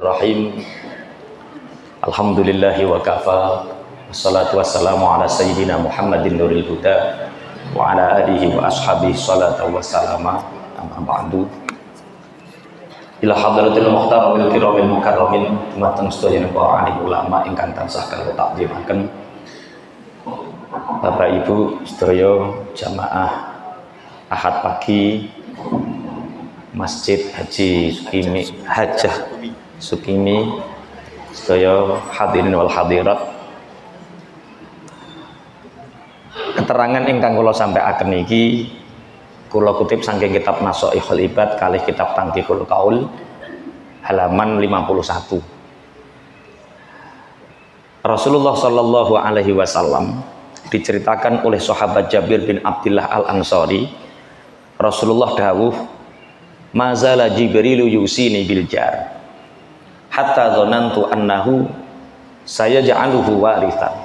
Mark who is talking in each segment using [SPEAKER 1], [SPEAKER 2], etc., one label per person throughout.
[SPEAKER 1] Bismillahirrahmanirrahim. Alhamdulillahi wa kafa. Wassalatu wassalamu ala sayyidina Muhammadin nuril huda wa ala alihi wa ashabihi salatu wassalama. Amma ba'du. Ila hadratil muhtaramil kiramil mukarramin dumateng sedaya para alim ulama ingkang tansah kula takdimaken. Bapak Ibu sedaya jamaah Ahad pagi Masjid Haji Sukimi sedaya hadirin wal hadirat, keterangan ingkang kula sampaiaken niki kula kutip saking kitab Nasaihul Ibad kalih kitab Tanqihul Qaul halaman 51. Rasulullah sallallahu alaihi wasallam diceritakan oleh sahabat Jabir bin Abdullah Al-Ansari, Rasulullah dawuh, mazala Jibrilu yusini bil jar hatta dzanantu annahu sayaj'aluhu warithan.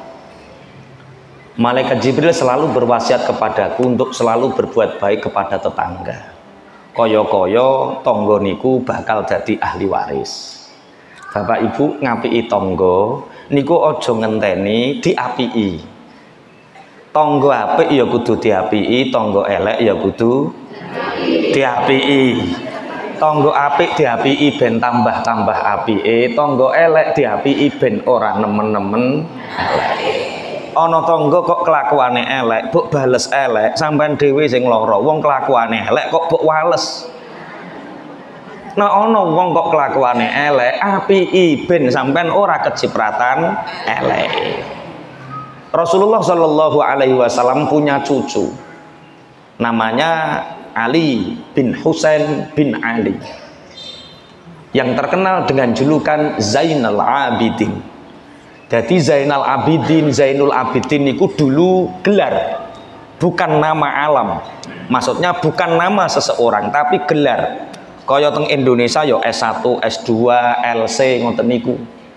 [SPEAKER 1] Malaikat Jibril selalu berwasiat kepadaku untuk selalu berbuat baik kepada tetangga. Kaya-kaya tangga niku bakal dadi ahli waris. Bapak Ibu ngapiki tangga niku aja ngenteni diapiki. Tangga apik ya kudu diapiki, tangga elek ya kudu diapiki. Tangga apik diapiki ben tambah-tambah apike, tangga elek diapiki ben ora nemen-nemen elek. Ana tangga kok kelakuane elek, mbok bales elek, sampean dhewe sing lara. Wong kelakuane elek kok mbok wales. Nah ana wong kok kelakuane elek, apiki ben sampean ora kecipratan elek. Rasulullah Shallallahu Alaihi Wasallam punya cucu, namanya Ali bin Husain bin Ali, yang terkenal dengan julukan Zainal Abidin. Jadi Zainal Abidin, Zainul Abidin itu dulu gelar, bukan nama alam. Maksudnya bukan nama seseorang, tapi gelar. Kaya teng Indonesia yo S1, S2, LC ngoten niku.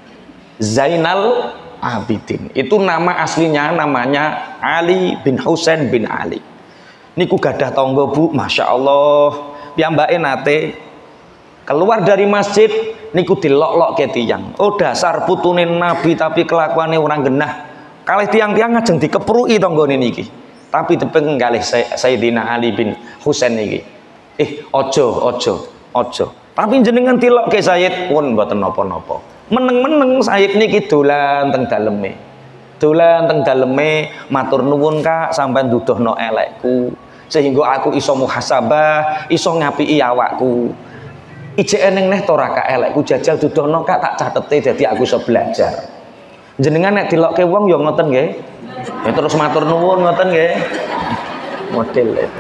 [SPEAKER 1] Zainal Abidin itu nama aslinya, namanya Ali bin Husain bin Ali. Niku gadah tangga Bu, masya Allah. Piyambake nate keluar dari masjid niku dilok-lok ke tiyang. Oh dasar putune Nabi tapi kelakuane orang genah. Kalih tiang-tiang ngajeng dikepruki tanggane niki. Tapi tepeng kalih Sayyidina Ali bin Husain niki. Ojo. Tapi jenengan tilok ke Sayyid pun mboten napa-napa. Meneng-meneng Sayyid niki dolan teng daleme. Matur nuwun Kak sampean duduhno elekku sehingga aku iso muhasabah, iso ngapiki awakku. Ijek eneng neh to ra Kak elekku jajal duduhno Kak tak catete dadi aku iso belajar. Jenengan nek dilokke wong ya ngoten nggih. Ya terus matur nuwun ngoten nggih. Model itu.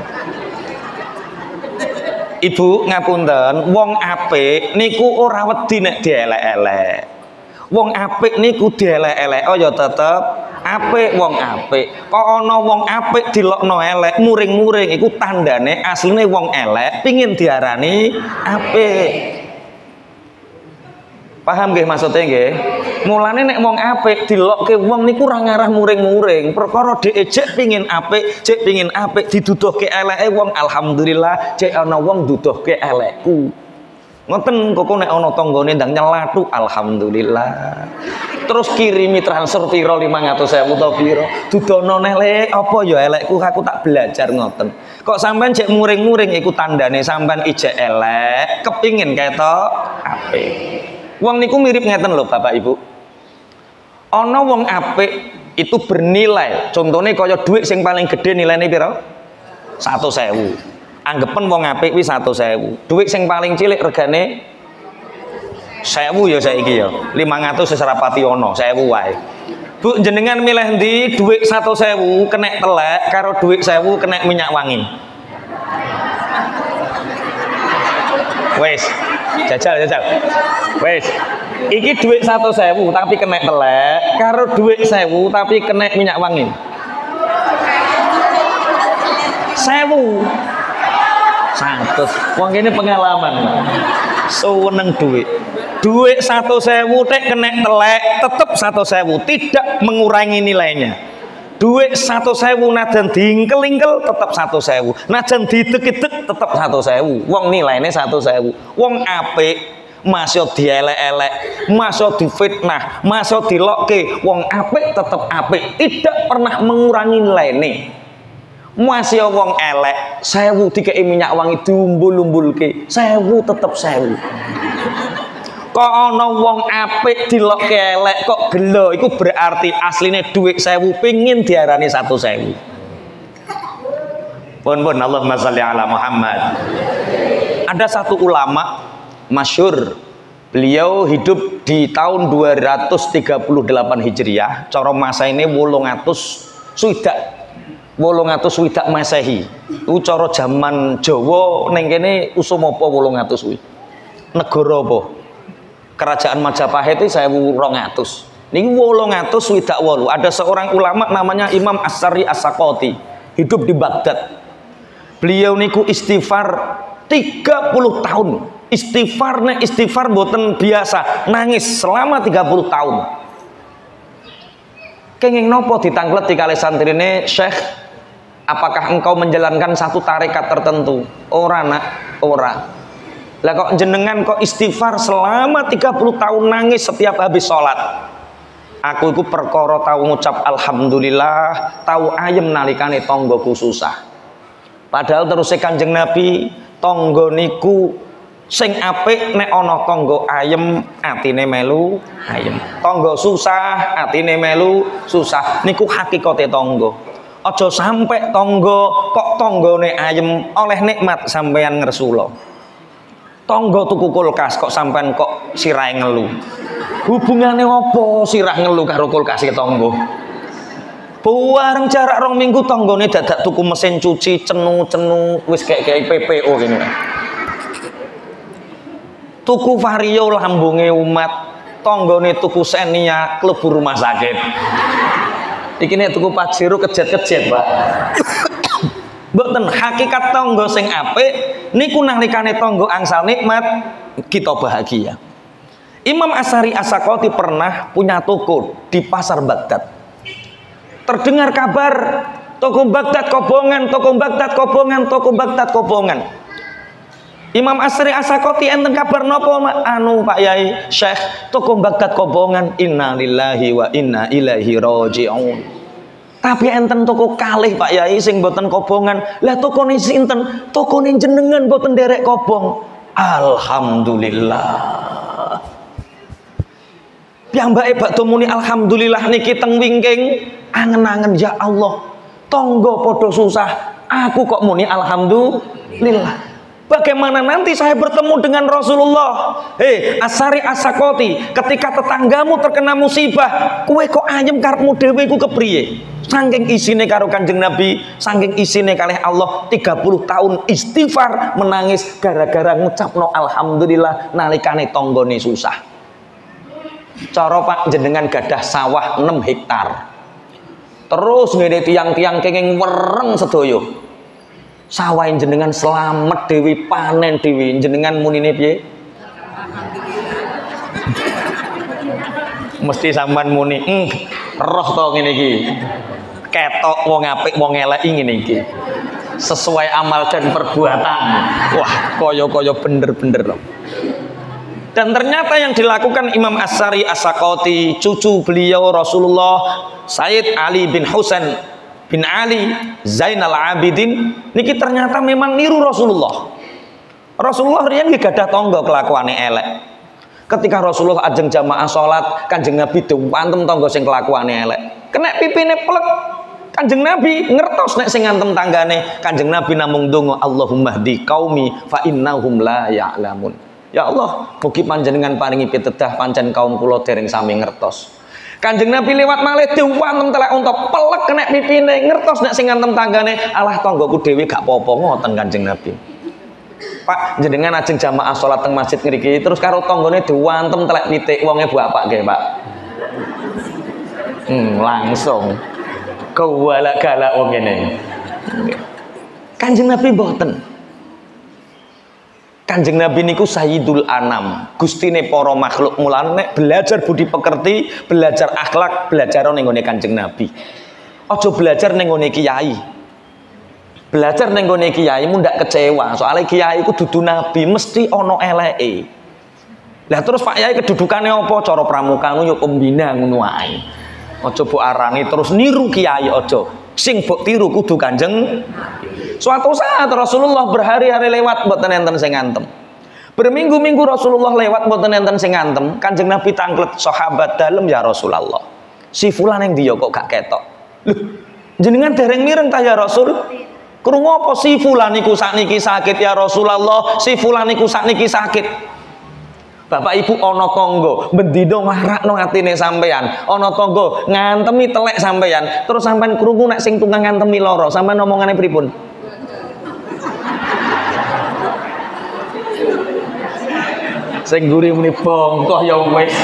[SPEAKER 1] Ibu ngapunten, wong apik niku ora wedi nek dielek-elek. Wong apik niku dielek-elek ya tetep apik wong apik. Kok ana wong apik dilokno elek, muring-muring iku tandane asline wong elek pingin diarani apik. Paham nggih maksudnya nggih? Mulane nek wong apik dilokke wong niku ora ngarah muring-muring. Perkara dhek jek pingin apik diduduhke eleke wong, alhamdulillah jek ana wong duduhke elekku. Ngoten kok nek ana tanggane ndang nyelatu, alhamdulillah. Terus kirimi transfer piro 500.000 to piro? Dudono neh apa ya elekku aku tak belajar ngoten. Kok sampean jek muring-muring iku tandane sampean ijek elek, kepingin ketok apik. Wong niku mirip ngeten lho Bapak Ibu. Ana wong apik itu bernilai. Contohnya kaya duit sing paling gede nilainya piro? 100.000. Anggepen wong apik kuwi 100.000. Duit sing paling cilik regane 1.000 ya saiki ya. 500 wis rapati ana, 1.000 wae. Bu jenengan milih ndi duit 100.000 kenek telek karo duit 1.000 kenek minyak wangi? Wes, jajal. Wes, iki duit 100.000 tapi kena telek, karo duit 1.000 tapi kena minyak wangi. 1.000. 100. Wong ini pengalaman. Seneng duit. Duit 100.000 tek kena telek, tetep 100.000, tidak mengurangi nilainya. Duit 100.000 najan diingkel-ingkel tetep 100.000. Najan didek-dek tetep 100.000. Wong nilainya 100.000. Wong apik masih dielek-elek, masih difitnah, masih dilokke, wong apik tetep apik, tidak pernah mengurangi nilainya. Masih wong elek, 1000 dikei minyak wangi diumbul-umbulke, 1000 tetep 1000. Kok ana wong apik dilokke elek kok gelo, iku berarti asline dhuwit 1000 pengin diarani 1.000. Pun Allahumma sholli ala Muhammad. Ada satu ulama masyhur, beliau hidup di tahun 238 Hijriah, cara masa ini 800 swidak Masehi. Iku cara jaman Jawa ning kene usum apa 800 kuwi? Negara apa? Kerajaan Majapahit itu 1200. Niki 828. Ada seorang ulama namanya Imam As-Sari As-Sakoti, hidup di Baghdad. Beliau niku istighfar 30 tahun. Istighfar mboten biasa, nangis selama 30 tahun. Kenging nopo ditangkleti kali santrine, Syekh, apakah engkau menjalankan satu tarekat tertentu? Ora nak, ora. Lah kok jenengan kok istighfar selama 30 tahun, nangis setiap habis sholat? Aku iku perkara tau ngucap alhamdulillah, tau ayem nalikane tanggaku susah. Padahal terus Kanjeng Nabi, tangga niku sing apik nek ana tangga ayem atine melu ayem. Tangga susah atine melu susah. Niku hakikate tangga. Aja sampe tangga kok tanggane ayem oleh nikmat sampean ngresula. Tangga tuku kulkas kok sampean kok sirahe ngelu. Hubungane apa sirah ngelu karo kulkas e tangga? Buareng jarak 2 minggu tanggane dadak tuku mesin cuci cenu-cenu wis kayak PPO gini. Tuku vario lambunge umat, tanggane tuku Xenia klebu rumah sakit. Iki nek tuku Pajero kejet-kejet, Pak. Mboten hakikat tangga sing apik niku nalikane tangga angsal nikmat kita bahagia. Imam As-Sari As-Sakoti pernah punya toko di pasar Baghdad. Terdengar kabar toko Baghdad kobongan, toko Baghdad kobongan, toko Baghdad kobongan. Imam As-Sari As-Sakoti enten kabar nopo anu Pak Yai Syekh, toko Baghdad kobongan, inna lillahi wa inna ilaihi raji'un. Tapi enten toko kalih Pak Yai sing boten kobongan. Lah tokone sinten? Tokone jenengan boten derek kobong. Alhamdulillah. Piyambake bakda muni alhamdulillah niki teng wingking angen-angen, ya Allah, tangga padha susah, aku kok muni alhamdulillah. Bagaimana nanti saya bertemu dengan Rasulullah? As-Sari As-Sakoti, ketika tetanggamu terkena musibah, kue kok ayem karepmu dhewe iku kepriye? Saking isine karo Kanjeng Nabi, saking isine kalih Allah, 30 tahun istighfar menangis gara-gara ngucapno alhamdulillah nalikane tanggane susah. Cara Pak jenengan gadah sawah 6 hektar. Terus ngene tiang-tiang kenging wereng sedaya. Sawah jenengan selamat dewi, panen dewi, jenengan munine piye? Mesti sampean muni, roh to ngene iki. Ketok wong apik wong elek ngene iki. Sesuai amal dan perbuatan. Wah, kaya-kaya bener-bener loh. Dan ternyata yang dilakukan Imam As-Sari As-Sakoti, cucu beliau Rasulullah Sayyid Ali bin Husain bin Ali Zainal Abidin, niki ternyata memang niru Rasulullah. Rasulullah riyen nggih gadah tangga kelakuane elek. Ketika Rasulullah ajeng jamaah salat, Kanjeng Nabi diwantem tangga sing kelakuane elek. Kena pipine plek, Kanjeng Nabi ngertos nek sing ngantem tanggane. Kanjeng Nabi namung ndonga, Allahumma hdi qaumi fa innahum la ya'lamun. Ya Allah, mugi panjenengan paringi pitedah pancen kaum kula dereng sami ngertos. Kanjeng Nabi lewat malih diwantem telek unta pelek kena pipine, ngertos nek sing ngantem tanggane, alah tanggaku dhewe gak apa-apa ngoten Kanjeng Nabi. Pak, jenengan ajeng jamaah salat teng masjid ngriki terus karo tanggane diwantem telek pitik wonge bapak nggih, Pak. Langsung kewala-gala wong ngene. Kanjeng Nabi mboten. Kanjeng Nabi niku Sayyidul Anam, gustine para makhluk, mulane belajar budi pekerti, belajar akhlak, belajar ning nggone Kanjeng Nabi. Aja belajar ning nggone kiai. Belajar ning nggone kiai mu ndak kecewa, soalnya kiai iku dudu nabi, mesti ana eleke. Lah terus Pak Yai kedudukannya apa? Cara pramuka yo pembina ngono ae. Aja mbok arani terus niru kiai aja. Sing mbok tiru kudu Kanjeng. Suatu saat Rasulullah berhari-hari lewat mboten enten sing ngantem. Berminggu-minggu Rasulullah lewat mboten enten sing ngantem. Kanjeng Nabi tanglet sahabat dalem ya Rasulullah. Si fulan yang dia kok gak ketok. Loh, jenengan dereng mireng ta ya Rasul? Krungu apa si fulan niku sakniki sakit ya Rasulullah? Si fulan niku sakniki sakit. Bapak Ibu ana tangga bendina nglarakno atine sampean, ana tangga ngantemi telek sampean, terus sampean krungu nek sing tukang ngantemi lara, sampean omongane pripun? Sing guri muni bongkoh ya wis.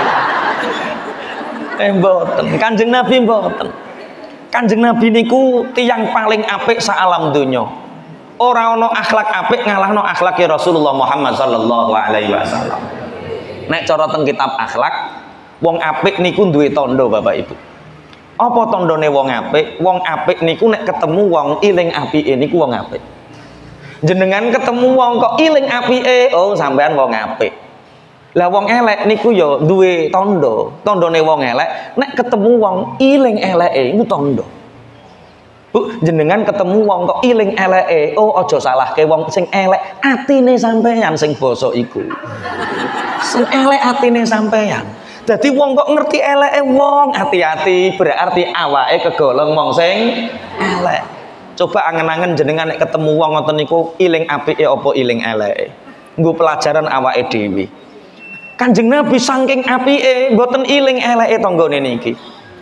[SPEAKER 1] Mboten, Kanjeng Nabi mboten. Kanjeng Nabi niku tiyang paling apik sak alam donya. Ora ana akhlak apik ngalahno akhlake Rasulullah Muhammad sallallahu alaihi wasallam. Nek cara teng kitab akhlak, wong apik niku duwe tondo Bapak Ibu. Apa tandane wong apik? Wong apik niku nek ketemu wong iling apike niku wong apik. Jenengan ketemu wong kok iling apike, oh sampean wong apik. Lah wong elek niku ya duwe tondo. Tandane wong elek nek ketemu wong iling eleke iku tondo. Bu, jenengan ketemu wong kok iling eleke, oh aja salahke wong sing elek atine sampean sing basa iku. Sing elek atine sampean. Dadi wong kok ngerti eleke wong, hati-hati, berarti awake kegolong wong sing elek. Coba angen-angen jenengan nek ketemu wong ngoten niku iling apike apa iling eleke. Nggo pelajaran awake dhewe. Kanjeng Nabi saking apike mboten iling eleke tanggane niki.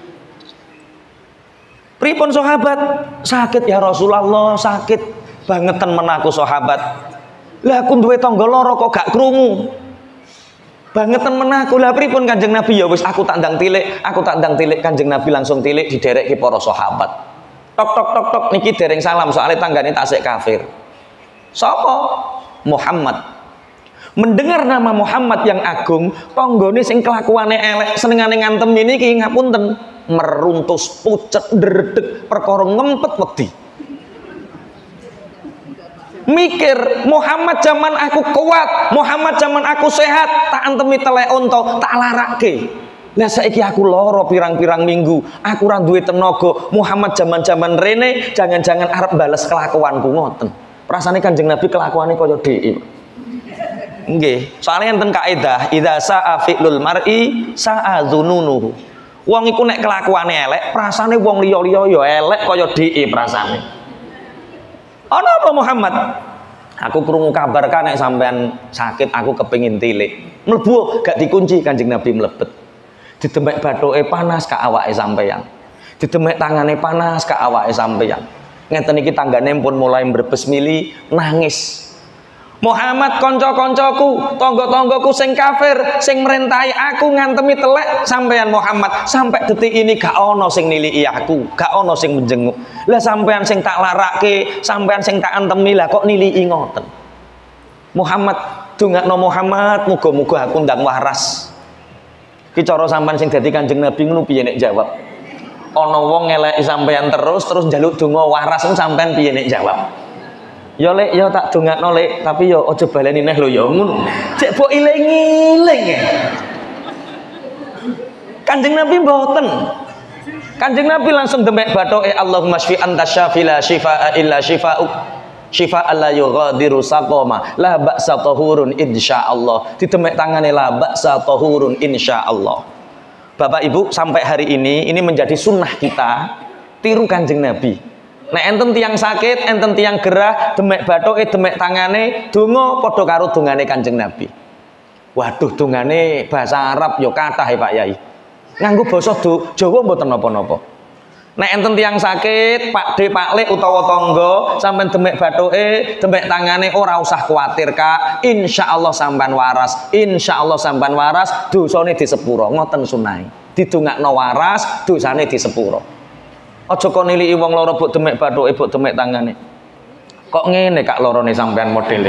[SPEAKER 1] Pripun sahabat? Sakit ya Rasulullah, sakit bangetan menaku sahabat. Lah aku duwe tangga lara kok gak krungu. Bangetan menaku. Lah pripun Kanjeng Nabi? Ya wis aku tak ndang tilik, Kanjeng Nabi langsung tilik didereki para sahabat. Tok tok tok tok niki dereng salam soalnya tanggane tasik kafir. Sapa? Muhammad. Mendengar nama Muhammad yang agung, tanggane sing kelakuane elek, senengane ngantem niki ngapunten, meruntus pucet dredeg perkara ngempet wedi. Mikir, Muhammad zaman aku kuat, Muhammad zaman aku sehat, tak antemi telek unta, tak larake. Lah saiki aku lara pirang-pirang minggu, aku ora duwe tenaga. Muhammad zaman-zaman rene jangan-jangan arep bales kelakuanku ngoten. Rasane Kanjeng Nabi kelakuane kaya dhek. Nggih, soalnya enten kaidah, idza sa'a fi'lul mar'i sa'a dzununuhu. Wong iku nek kelakuane elek, prasane wong liya-liya ya elek kaya dheke prasane. Ana apa Muhammad? Aku krungu kabar kan nek sampean sakit, aku kepengin tilik. Mlebu gak dikunci, Kanjeng Nabi mlebet. Didemek bathuke panas ka awake sampean. Didemek tangane panas ka awake sampean. Ngeten iki tanggane pun mulai mbrebes mili nangis. Muhammad kanca-kancaku, tangga-tanggaku sing kafir, sing merintahi aku ngantemi telek sampean Muhammad, sampai detik ini gak ono sing niliki aku, gak ono sing menjenguk. Lah sampean sing tak larake, sampean sing tak antemi lah kok niliki ngoten. Muhammad, dongakno Muhammad, muga-muga aku ndang waras. Ki cara sampean sing dadi Kanjeng Nabi ngono piye nek jawab? Ana wong ngeleki sampean terus njaluk donga waras sampean piye nek jawab? Ya lek, ya tak dongakno lek, tapi ya aja baleni neh lho ya ngono. Cek mbok iling-iling. Kanjeng Nabi mboten. Kanjeng Nabi langsung demek bathoke Allahumma shfi anta syafi la shifaa illa shifaa'uk. Shifaan la yughadiru saqama. La ba'sa tahurun insyaallah. Didemek tangane la ba'sa tahurun insyaallah. Bapak Ibu, sampai hari ini menjadi sunnah kita tiru Kanjeng Nabi. Nek enten tiang sakit, enten tiang gerah, demek bathoke, demek tangane, donga padha karo dongane Kanjeng Nabi. Waduh, dongane bahasa Arab ya kathah Pak Yai. Nganggo basa Jawa mboten napa-napa. Nek enten tiang sakit, Pak D, Pak Lek utawa tangga, sampean demek bathoke, demek tangane ora usah kuwatir, Kak. Insyaallah sampean waras. Insyaallah sampean waras, dosane disepuro. Ngoten sunahe. Didongakno waras, dosane disepuro. Aja kok niliki wong lara mbok demek bathuke, mbok demek tangane. Kok ngene Kak larane sampean modele.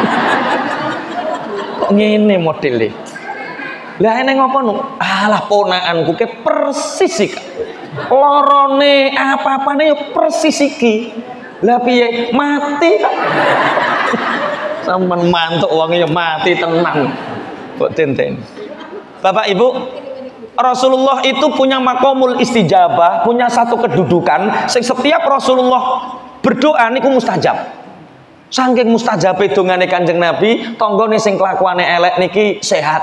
[SPEAKER 1] Kok ngene modele. Lah ene ngopo nu? Alah ponakanku ke persis iki. Larane apa-apane yo persis iki. Lah piye mati Kak? Sampeyan mantuk wonge yo mati tenang. Mbok tenten. Bapak Ibu, Rasulullah itu punya maqamul istijabah, punya satu kedudukan setiap Rasulullah berdoa niku mustajab. Saking mustajabe dongane Kanjeng Nabi, tanggane sing kelakuane elek niki sehat,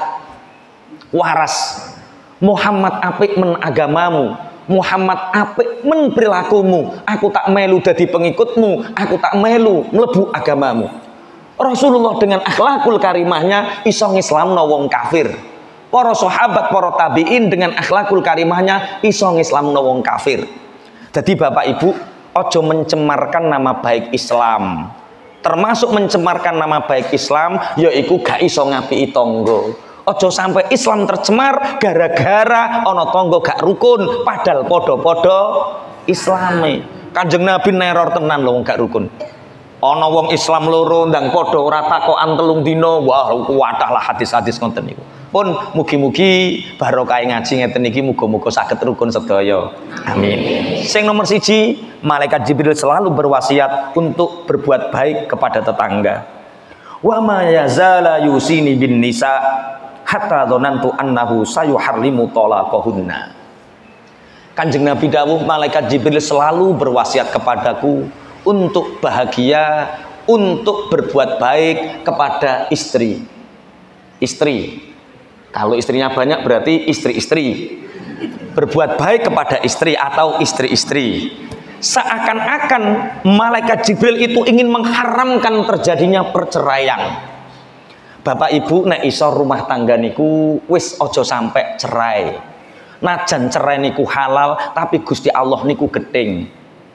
[SPEAKER 1] waras. Muhammad apik men agamamu, Muhammad apik men perilakumu, aku tak melu dadi pengikutmu, aku tak melu mlebu agamamu. Rasulullah dengan akhlakul karimahnya iso ngislamno wong kafir. Para sahabat, para tabi'in dengan akhlakul karimahnya iso ngislamno wong kafir. Jadi Bapak Ibu, ojo mencemarkan nama baik Islam. Termasuk mencemarkan nama baik Islam yaiku gak iso ngapiki tangga. Ojo sampai Islam tercemar gara-gara ana tangga gak rukun padahal podo-podo Islame. Kanjeng Nabi neror tenan lho wong gak rukun. Ana wong Islam loro ndang padha ora takokan 3 dina, wah kuwatah lah hadis-hadis ngoten niku. Pun mugi-mugi barokah ngaji ngeten iki muga-muga saged rukun sedaya. Amin. Sing nomor 1, malaikat Jibril selalu berwasiat untuk berbuat baik kepada tetangga. Wa ma yazala yusini bin nisa hatta dzanantu annahu sayuharrimu talaqahunna. Kanjeng Nabi dawuh malaikat Jibril selalu berwasiat kepadaku untuk bahagia, untuk berbuat baik kepada istri. Istri. Kalau istrinya banyak berarti istri-istri. Berbuat baik kepada istri atau istri-istri. Seakan-akan malaikat Jibril itu ingin mengharamkan terjadinya perceraian. Bapak Ibu nek iso rumah tangga niku wis ojo sampai cerai. Najan cerai niku halal tapi Gusti Allah niku gething.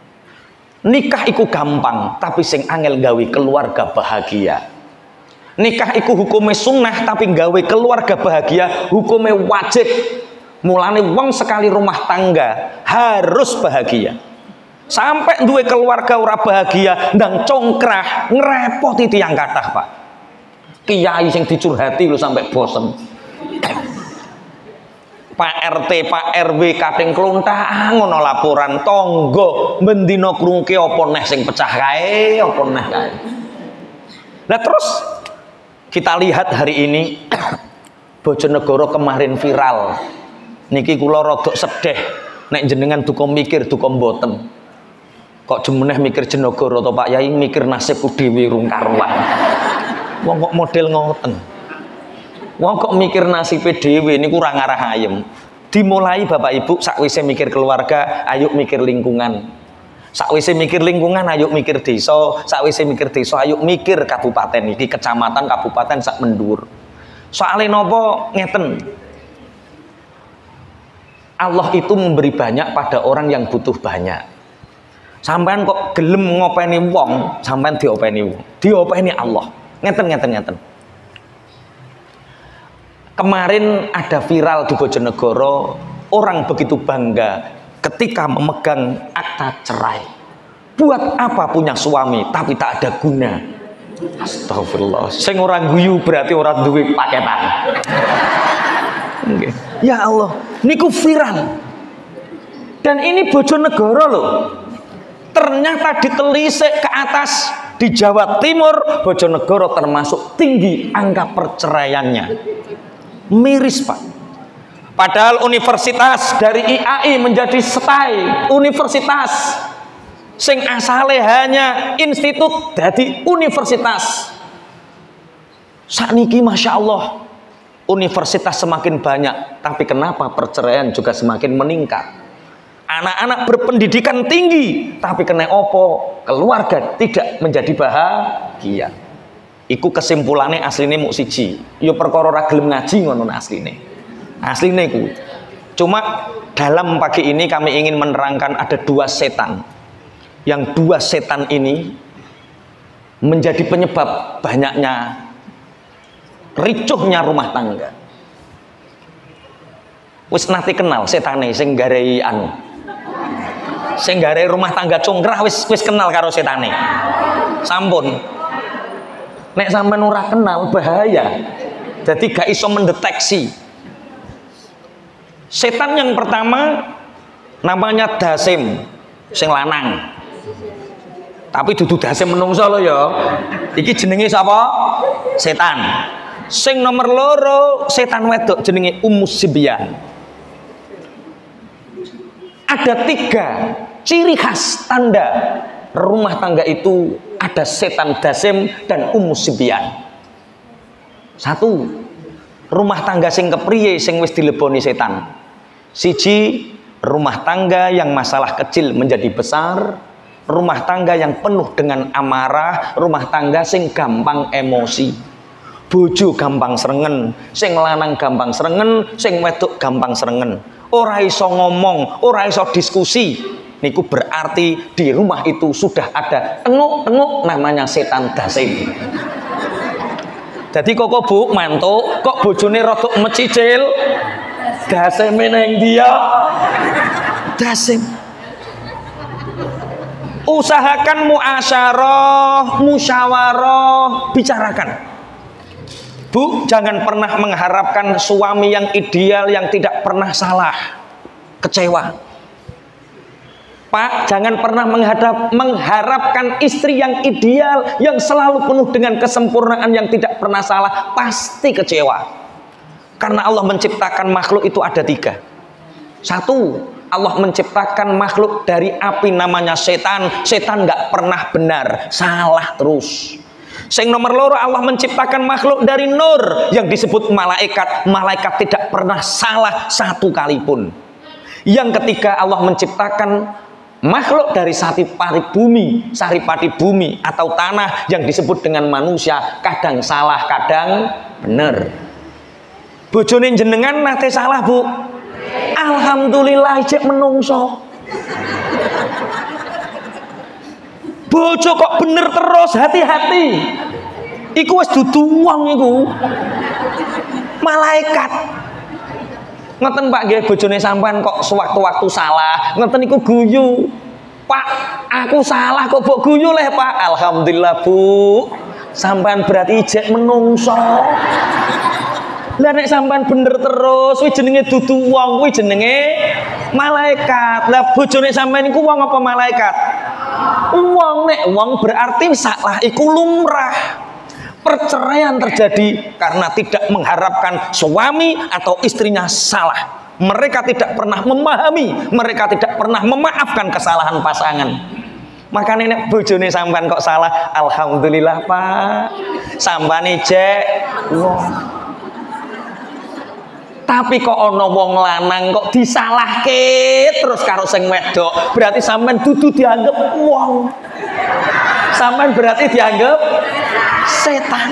[SPEAKER 1] Nikah iku gampang tapi sing angel gawe keluarga bahagia. Nikah iku hukumnya sunnah tapi gawe keluarga bahagia hukumnya wajib. Mulane wong sekali rumah tangga harus bahagia. Sampai duwe keluarga ora bahagia ndang congkrah ngrepoti tiyang kathah, Pak. Kiai sing dicurhati lho sampai bosen. Pak RT, Pak RW kating klontah ngono laporan tangga bendina krungke apa neh sing pecah kae, apa neh kae. Nah terus kita lihat hari ini Bojonegoro kemarin viral. Niki kula rada sedih nek jenengan duka mikir duka mboten. Kok jemeneh mikir Jenegoro to Pak Yai, mikir nasibku dhewe rung karuan. Wong kok model ngoten. Wong kok mikir nasibe dhewe niku ora ngarah ayem. Dimulai Bapak Ibu sakwise mikir keluarga, ayo mikir lingkungan. Sakwise mikir lingkungan, ayo mikir desa. Sakwise mikir desa, ayo mikir kabupaten iki, kecamatan, kabupaten sak mendur. Soale napa ngeten. Allah itu memberi banyak pada orang yang butuh banyak. Sampean kok gelem ngopeni wong, sampean diopeni wong. Diopeni Allah. Ngeten. Kemarin ada viral di Bojonegoro, orang begitu bangga ketika memegang akta cerai. Buat apa punya suami tapi tak ada guna? Astagfirullah. Sing ora guyu berarti ora duwe paketan. Ya Allah, niku viral. Dan ini Bojonegoro loh. Ternyata ditelisik ke atas di Jawa Timur, Bojonegoro termasuk tinggi angka perceraiannya. Miris, Pak. Padahal universitas dari IAI menjadi STAI, universitas sing asale hanya institut dadi universitas. Sakniki Masya Allah universitas semakin banyak, tapi kenapa perceraian juga semakin meningkat? Anak-anak berpendidikan tinggi tapi kena opo keluarga tidak menjadi bahagia. Iku kesimpulannya asline muk siji. Yo perkara ora gelem ngaji ngono asline. Asline iku. Cuma dalam pagi ini kami ingin menerangkan ada 2 setan. Yang 2 setan ini menjadi penyebab banyaknya ricuhnya rumah tangga. Wis nate kenal setane sing garei anu. Sing garei rumah tangga congkrah wis kenal karo setane. Sampun. Nek sampean ora kenal bahaya. Jadi gak iso mendeteksi. Setan yang pertama namanya Dasim, sing lanang. Tapi dudu Dasim menungso lho ya. Iki jenenge sapa? Setan. Sing nomor loro setan wedok jenenge Ummus Sibyan. Ada 3 ciri khas tanda rumah tangga itu ada setan dasim dan Ummus Sibyan. 1, rumah tangga sing kepriye sing wis dileboni setan. 1, rumah tangga yang masalah kecil menjadi besar, rumah tangga yang penuh dengan amarah, rumah tangga sing gampang emosi. Bojo gampang serengen, sing lanang gampang serengen, sing wedok gampang serengen. Ora iso ngomong, ora iso diskusi. Niku berarti di rumah itu sudah ada tenguk-tenguk namanya setan dasim. Jadi kok Bu mantuk, kok bojone rodok mecicil, dasime neng dia dasim. Usahakan muasyarah, musyawarah, bicarakan. Bu, jangan pernah mengharapkan suami yang ideal yang tidak pernah salah, kecewa. Pak, jangan pernah mengharapkan istri yang ideal, yang selalu penuh dengan kesempurnaan, yang tidak pernah salah, pasti kecewa. Karena Allah menciptakan makhluk itu ada 3. 1, Allah menciptakan makhluk dari api namanya setan. Setan nggak pernah benar, salah terus. Sing nomor loro, Allah menciptakan makhluk dari nur yang disebut malaikat. Malaikat tidak pernah salah 1 kali pun. Yang ketiga, Allah menciptakan makhluk dari saripati bumi atau tanah yang disebut dengan manusia. Kadang salah, kadang benar. Bojone jenengan nate salah, Bu? Alhamdulillah cek menungso. Bojo kok bener terus, hati-hati. Iku wis dudu wong iku. Malaikat. Ngoten Pak nggih, bojone sampean kok sewaktu-waktu salah, ngoten iku guyu. Pak, aku salah kok mbok guyu leh Pak. Alhamdulillah Bu. Sampean berarti ijek menungso. Lah nek sampean bener terus, kuwi jenenge dudu wong, kuwi jenenge malaikat. Lah bojone sampean iku wong apa malaikat? Wong. Nek wong berarti salah iku lumrah. Perceraian terjadi karena tidak mengharapkan suami atau istrinya salah. Mereka tidak pernah memahami, mereka tidak pernah memaafkan kesalahan pasangan. Maka nenek bojone sampean kok salah, alhamdulillah Pak. Sampane jek wong. Tapi kok ana wong lanang kok disalahke terus karo sing wedok, berarti sampean dudu dianggap wong. Sampean berarti dianggap setan.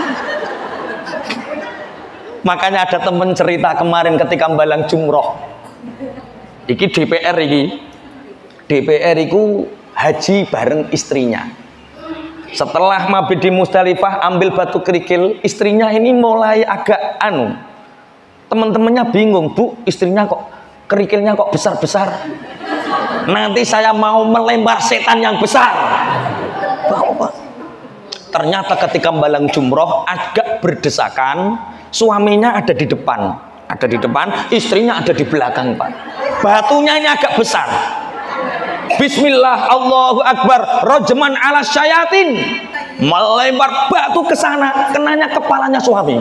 [SPEAKER 1] Makanya ada temen cerita kemarin ketika mbalang jumroh. Iki DPR iki. DPR iku haji bareng istrinya. Setelah mabit di Musdalifah ambil batu kerikil, istrinya ini mulai agak teman-temannya bingung, Bu, istrinya kok kerikilnya kok besar-besar. Nanti saya mau melempar setan yang besar. Bapak. Ternyata ketika mbalang jumroh agak berdesakan, suaminya ada di depan, istrinya ada di belakang Pak. Batunya ini agak besar. Bismillah, Allahu Akbar, rojman ala syayatin, melempar batu ke sana, kenanya kepalanya suami.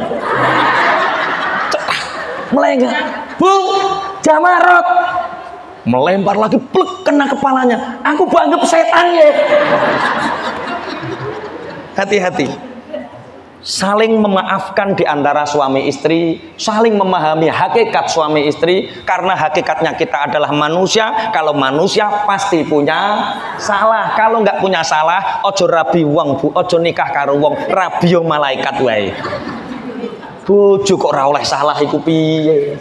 [SPEAKER 1] Melengah, Bu, jamarot, melempar lagi, plek, kena kepalanya. Aku banggep setan ya. Hati-hati. Saling memaafkan di antara suami istri, saling memahami hakikat suami istri, karena hakikatnya kita adalah manusia. Kalau manusia pasti punya salah. Kalau nggak punya salah, ojo rabi wong Bu, ojo nikah karo wong, rabio malaikat wae. Bojo kok ora oleh salah iku piye?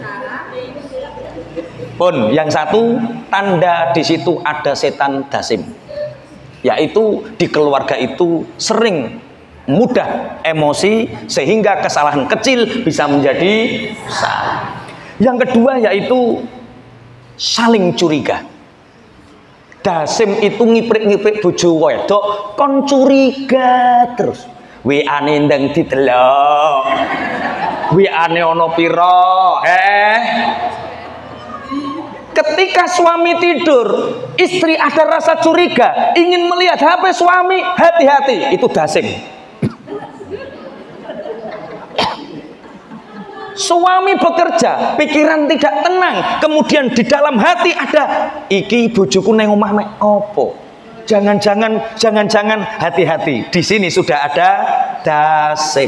[SPEAKER 1] Pun yang satu, tanda di situ ada setan dasim. Yaitu di keluarga itu sering mudah emosi sehingga kesalahan kecil bisa menjadi besar. Yang kedua yaitu saling curiga. Dasim itu ngiprik-ngiprik bojo wedok kon curiga terus. WA-ne ndang didelok. WA-ne ana pira? Ketika suami tidur, istri ada rasa curiga, ingin melihat HP suami, hati-hati, itu dasim. Suami bekerja, pikiran tidak tenang, kemudian di dalam hati ada iki bojoku neng omah mek opo. Jangan-jangan hati-hati. Di sini sudah ada dasim.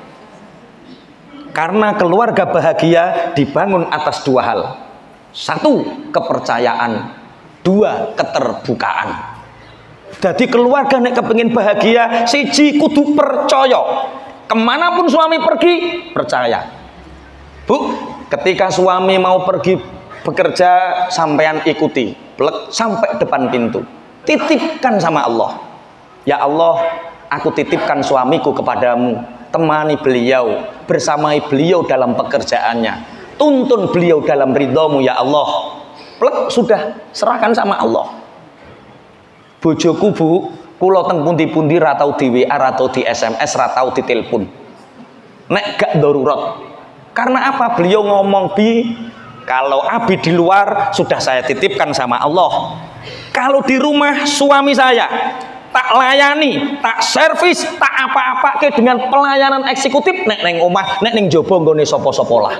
[SPEAKER 1] Karena keluarga bahagia dibangun atas dua hal. Satu, kepercayaan. Dua, keterbukaan. Jadi keluarga nek kepengin bahagia, siji kudu percaya. Kemanapun suami pergi, percaya. Bu, ketika suami mau pergi bekerja, sampean ikuti, plek sampai depan pintu. Titipkan sama Allah. Ya Allah, aku titipkan suamiku kepadamu. Temani beliau, bersamai beliau dalam pekerjaannya. Tuntun beliau dalam ridhamu ya Allah. Plek sudah, serahkan sama Allah. Bojoku bu, kula teng pundi-pundi ra tau di WA, ra tau di SMS, ra tau di telepon. Nek gak darurat. Karena apa? Beliau ngomong kalau Abi di luar sudah saya titipkan sama Allah. Kalau di rumah suami saya tak layani, tak servis, tak apa-apa ke dengan pelayanan eksekutif, nek neng omah, nek neng jobo nggone sapa-sapa lah.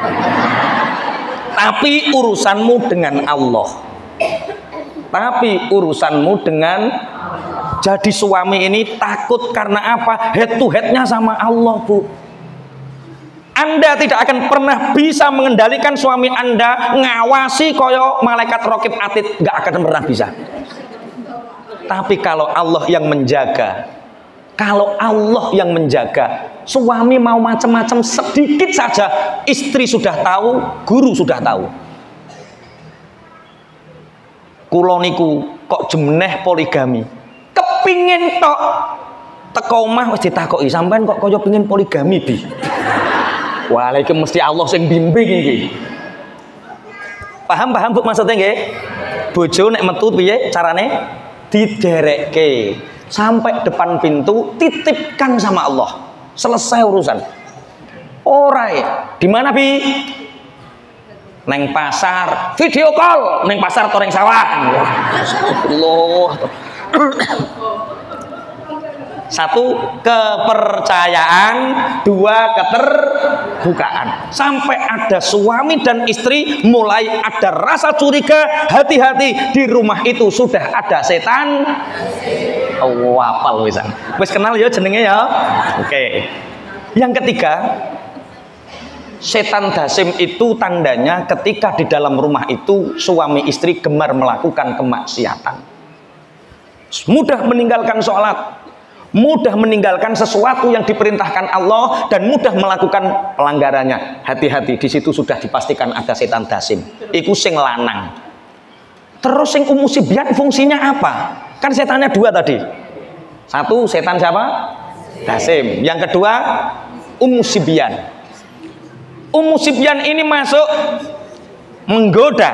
[SPEAKER 1] Tapi urusanmu dengan Allah. Tapi urusanmu dengan jadi suami ini takut karena apa? Head to headnya sama Allah, Bu. Anda tidak akan pernah bisa mengendalikan suami Anda, ngawasi koyo malaikat rokib atid, nggak akan pernah bisa. Tapi kalau Allah yang menjaga, suami mau macam-macam sedikit saja, istri sudah tahu, guru sudah tahu. Kulo niku kok jemeneh poligami, kepingin tok teko omah wis ditakoki, sampean kok kaya pengin poligami bi? Waalaikum mesti Allah sing bimbing iki. Paham Bu maksudnya nggih? Bojo nek metu piye carane? Diderekke sampai depan pintu, titipkan sama Allah. Selesai urusan. Ora di mana bi? Neng pasar, video call neng pasar atau neng sawah. Allah. Satu, kepercayaan. Dua, keterbukaan. Sampai ada suami dan istri mulai ada rasa curiga, hati-hati, di rumah itu sudah ada setan. Oh, apal wisan. Wis kenal ya jenenge ya. Oke. Yang ketiga, setan dasim itu tandanya ketika di dalam rumah itu suami istri gemar melakukan kemaksiatan. Mudah meninggalkan sholat, mudah meninggalkan sesuatu yang diperintahkan Allah, dan mudah melakukan pelanggarannya. Hati-hati, di situ sudah dipastikan ada setan dasim. Iku sing lanang. Terus sing umusibian fungsinya apa? Kan setannya dua tadi. Satu setan siapa? Dasim. Yang kedua umusibian. Umusibian ini masuk menggoda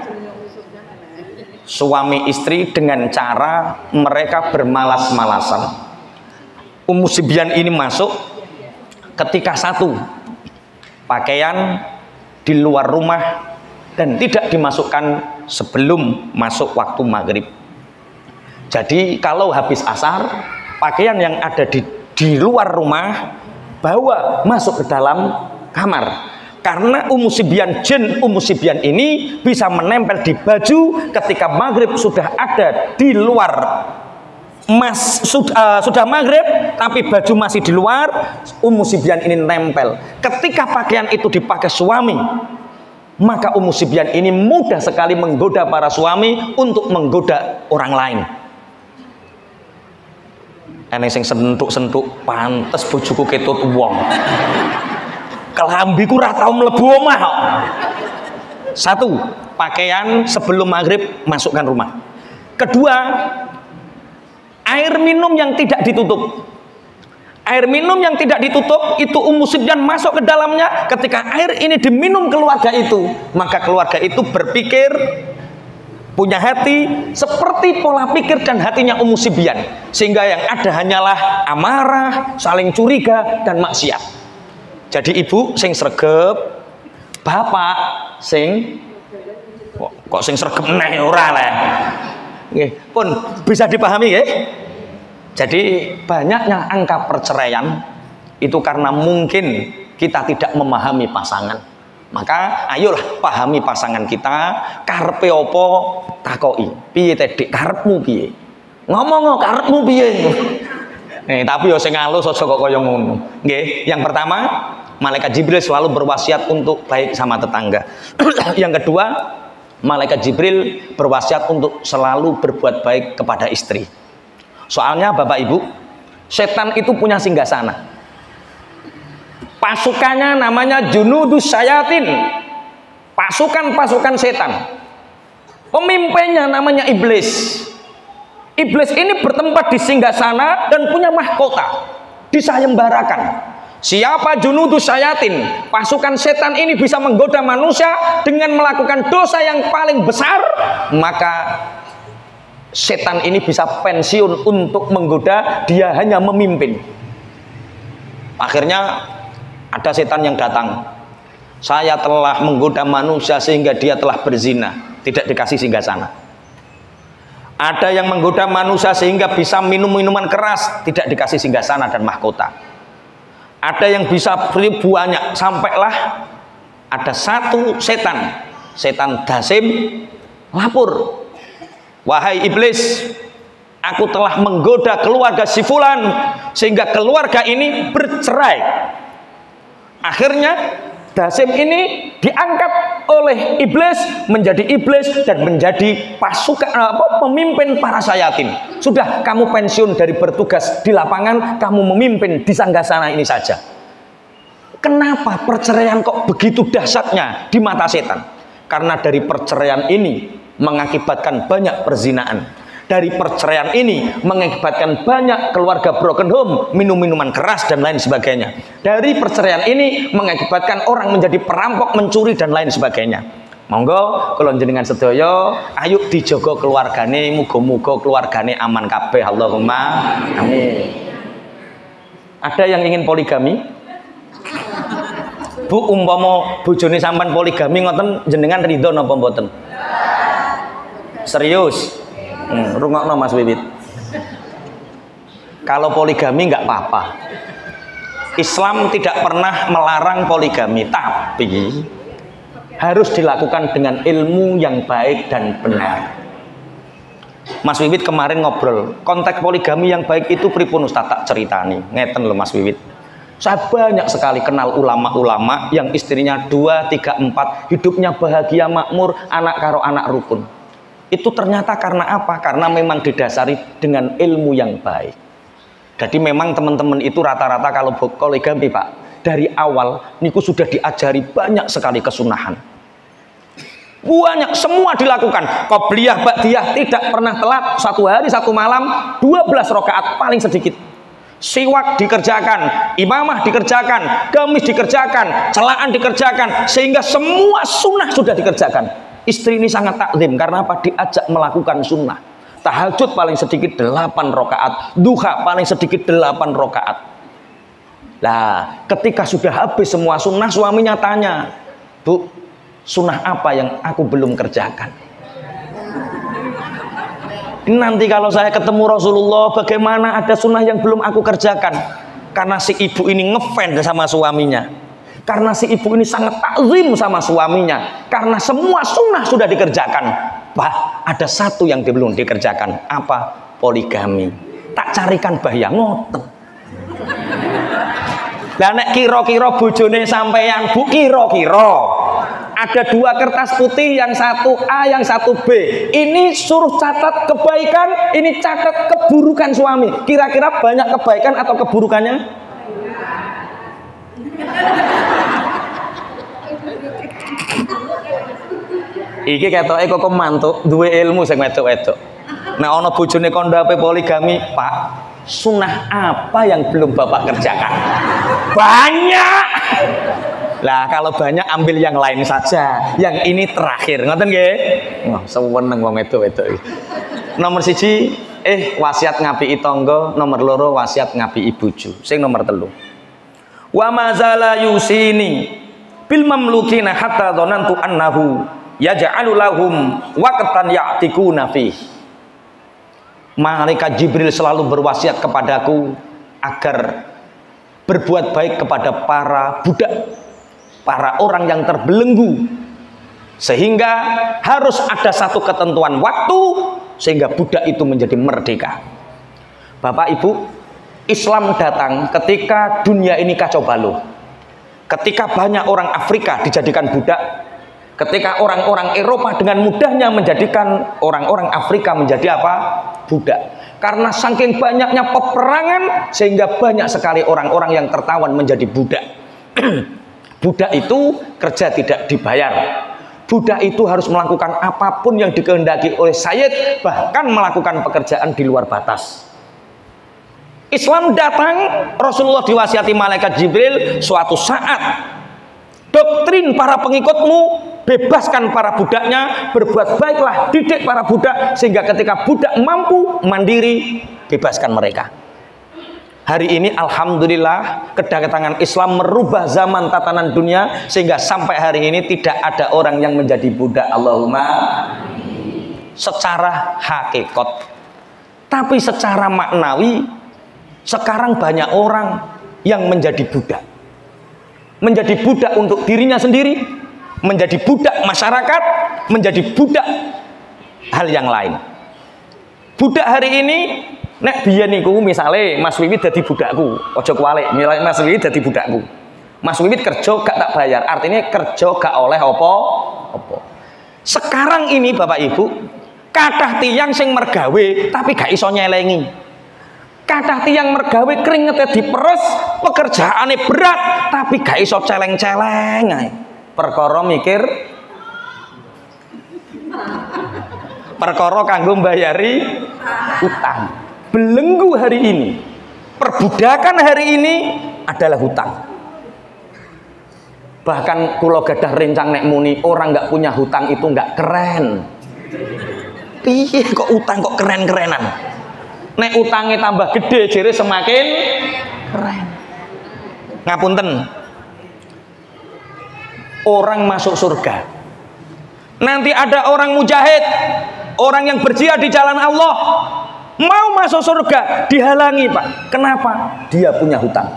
[SPEAKER 1] suami istri dengan cara mereka bermalas-malasan. Umusibian ini masuk ketika satu, pakaian di luar rumah dan tidak dimasukkan sebelum masuk waktu maghrib. Jadi kalau habis asar, pakaian yang ada di luar rumah bawa masuk ke dalam kamar. Karena umusibian, jin umusibian ini bisa menempel di baju ketika maghrib sudah ada di luar. Sudah maghrib tapi baju masih di luar, umusibian ini nempel. Ketika pakaian itu dipakai suami, maka umusibian ini mudah sekali menggoda para suami untuk menggoda orang lain. Eneng sing sentuk-sentuk, pantes bojoku ketut wong. Kelambiku ra tau mlebu omah. Satu, pakaian sebelum maghrib masukkan rumah. Kedua, air minum yang tidak ditutup. Air minum yang tidak ditutup itu umusibian masuk ke dalamnya. Ketika air ini diminum keluarga itu, maka keluarga itu berpikir, punya hati seperti pola pikir dan hatinya umusibian, sehingga yang ada hanyalah amarah, saling curiga dan maksiat. Jadi ibu sing sregep, bapak sing kok sing sregep neh ora lah. Nggih, pun bisa dipahami nggih. Jadi banyaknya angka perceraian itu karena mungkin kita tidak memahami pasangan. Maka ayolah pahami pasangan kita, karepe apa takoki. Piye Dik, karepmu piye? Ngomong karepmu piye? Tapi yo sing alus aja kok kaya ngono. Nggih, yang pertama, malaikat Jibril selalu berwasiat untuk baik sama tetangga. Yang kedua, malaikat Jibril berwasiat untuk selalu berbuat baik kepada istri. Soalnya Bapak Ibu, setan itu punya singgasana. Pasukannya namanya junudus syayatin, pasukan-pasukan setan. Pemimpinnya namanya iblis. Iblis ini bertempat di singgasana dan punya mahkota, disayembarakan. Siapa junudus syayatin, pasukan setan ini bisa menggoda manusia dengan melakukan dosa yang paling besar, maka setan ini bisa pensiun untuk menggoda, dia hanya memimpin. Akhirnya ada setan yang datang. Saya telah menggoda manusia sehingga dia telah berzina, tidak dikasih singgasana. Ada yang menggoda manusia sehingga bisa minum minuman keras, tidak dikasih singgasana dan mahkota. Ada yang bisa beri banyak, sampailah ada satu setan Dasim lapor, wahai iblis, aku telah menggoda keluarga si fulan sehingga keluarga ini bercerai. Akhirnya Dasim ini diangkat oleh iblis menjadi iblis dan menjadi pasukan pemimpin para syayatin. Sudah, kamu pensiun dari bertugas di lapangan, kamu memimpin di sanggasana ini saja. Kenapa perceraian kok begitu dahsyatnya di mata setan? Karena dari perceraian ini mengakibatkan banyak perzinaan. Dari perceraian ini mengakibatkan banyak keluarga broken home, minum-minuman keras dan lain sebagainya. Dari perceraian ini mengakibatkan orang menjadi perampok, mencuri dan lain sebagainya. Monggo kula jenengan sedaya ayo dijaga keluargane, muga-muga keluargane aman kabeh, Allahumma amin. Ada yang ingin poligami? Bu, umpama bojone sampean poligami ngoten jenengan ridho napa mboten? Serius? Rungokno Mas Wiwit. Kalau poligami nggak apa-apa. Islam tidak pernah melarang poligami, tapi harus dilakukan dengan ilmu yang baik dan benar. Mas Wiwit kemarin ngobrol konteks poligami yang baik itu pripun Ustaz, tak ceritani. Ngeten loh Mas Wiwit. Saya banyak sekali kenal ulama-ulama yang istrinya 2, 3, 4, hidupnya bahagia makmur, anak karo anak rukun. Itu ternyata karena apa? Karena memang didasari dengan ilmu yang baik. Jadi memang teman-teman itu rata-rata kalau poligami Pak, dari awal niku sudah diajari banyak sekali kesunahan. Banyak, semua dilakukan. Qobliyah, ba'diyah, tidak pernah telat. Satu hari, satu malam, 12 rakaat paling sedikit. Siwak dikerjakan, imamah dikerjakan, gamis dikerjakan, celaan dikerjakan, sehingga semua sunnah sudah dikerjakan. Istri ini sangat takzim karena apa? Diajak melakukan sunnah. Tahajud paling sedikit 8 rakaat, duha paling sedikit 8 rakaat. Nah, ketika sudah habis semua sunnah, suaminya tanya, Bu, sunnah apa yang aku belum kerjakan? Nanti kalau saya ketemu Rasulullah, bagaimana ada sunnah yang belum aku kerjakan? Karena si ibu ini ngefans sama suaminya. Karena si ibu ini sangat takzim sama suaminya. Karena semua sunnah sudah dikerjakan. Bah, ada satu yang belum dikerjakan. Apa? Poligami. Tak carikan bahaya ngoten. Lah nek kira-kira bojone sampeyan, Bu, kira-kira ada 2 kertas putih, yang satu A, yang satu B. Ini suruh catat kebaikan, ini catat keburukan suami. Kira-kira banyak kebaikan atau keburukannya? Iki ketoke kok mantuk duwe ilmu sing wedok-wedok. Nek ana bojone kandhape poligami, Pak, sunnah apa yang belum Bapak kerjakan? Banyak. Lah kalau banyak ambil yang lain saja. Yang ini terakhir. Ngoten nggih? Wah, seneng wong wedok-wedok iki. Nomor 1, wasiat ngapiki tangga, nomor 2 wasiat ngapiki bojo. Sing nomor 3. Wa mazala yusini bil mamlukina hatta dhanantu annahu yaj'alu lahum waqtan ya'tikuna fi. Malaikat Jibril selalu berwasiat kepadaku agar berbuat baik kepada para budak, para orang yang terbelenggu, sehingga harus ada satu ketentuan waktu sehingga budak itu menjadi merdeka. Bapak Ibu, Islam datang ketika dunia ini kacau balau, ketika banyak orang Afrika dijadikan budak, ketika orang-orang Eropa dengan mudahnya menjadikan orang-orang Afrika menjadi apa? Budak. Karena saking banyaknya peperangan sehingga banyak sekali orang-orang yang tertawan menjadi budak. Budak itu kerja tidak dibayar. Budak itu harus melakukan apapun yang dikehendaki oleh Sayyid, bahkan melakukan pekerjaan di luar batas. Islam datang, Rasulullah diwasiati malaikat Jibril, suatu saat doktrin para pengikutmu, bebaskan para budaknya, berbuat baiklah, didik para budak, sehingga ketika budak mampu mandiri, bebaskan mereka. Hari ini alhamdulillah kedatangan Islam merubah zaman tatanan dunia, sehingga sampai hari ini tidak ada orang yang menjadi budak. Allahumma secara hakikat. Tapi secara maknawi sekarang banyak orang yang menjadi budak. Menjadi budak untuk dirinya sendiri, menjadi budak masyarakat, menjadi budak hal yang lain. Budak hari ini, nek biyen niku misale Mas Wiwit dadi budakku, aja kuwalik, milih Mas Wiwit dadi budakku. Mas Wiwit kerja gak tak bayar, artinya kerja gak oleh apa-apa. Sekarang ini Bapak Ibu, kathah tiyang sing mergawe tapi gak iso nyelengi. Kathah tiyang mergawe kringete diperes, pekerjaane berat tapi gak iso celeng-celeng ae. Perkara mikir perkara kanggo mbayari utang. Belenggu hari ini, perbudakan hari ini adalah hutang. Bahkan kula gadah rencang nek muni orang nggak punya hutang itu nggak keren. Piye kok utang kok keren-kerenan? Nek utangnya tambah gede jere semakin keren. Ngapunten. Orang masuk surga. Nanti ada orang mujahid, orang yang berjihad di jalan Allah, mau masuk surga, dihalangi Pak. Kenapa? Dia punya hutang.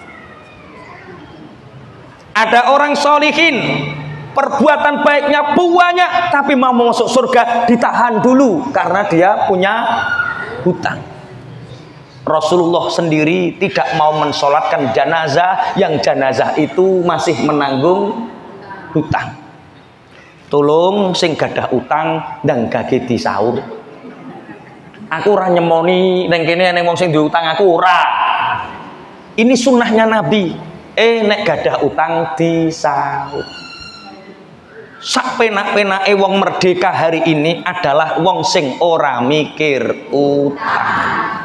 [SPEAKER 1] Ada orang solihin, perbuatan baiknya banyak, tapi mau masuk surga ditahan dulu karena dia punya hutang. Rasulullah sendiri tidak mau mensolatkan jenazah yang jenazah itu masih menanggung hutang. Tolong sing gadah utang ndang gage disaur. Aku ora nyemoni ning kene ning wong sing duwe utang aku ora. Ini sunnahnya Nabi. Nek gadah utang disaur. Sak penak-penake wong merdeka hari ini adalah wong sing ora mikir utang.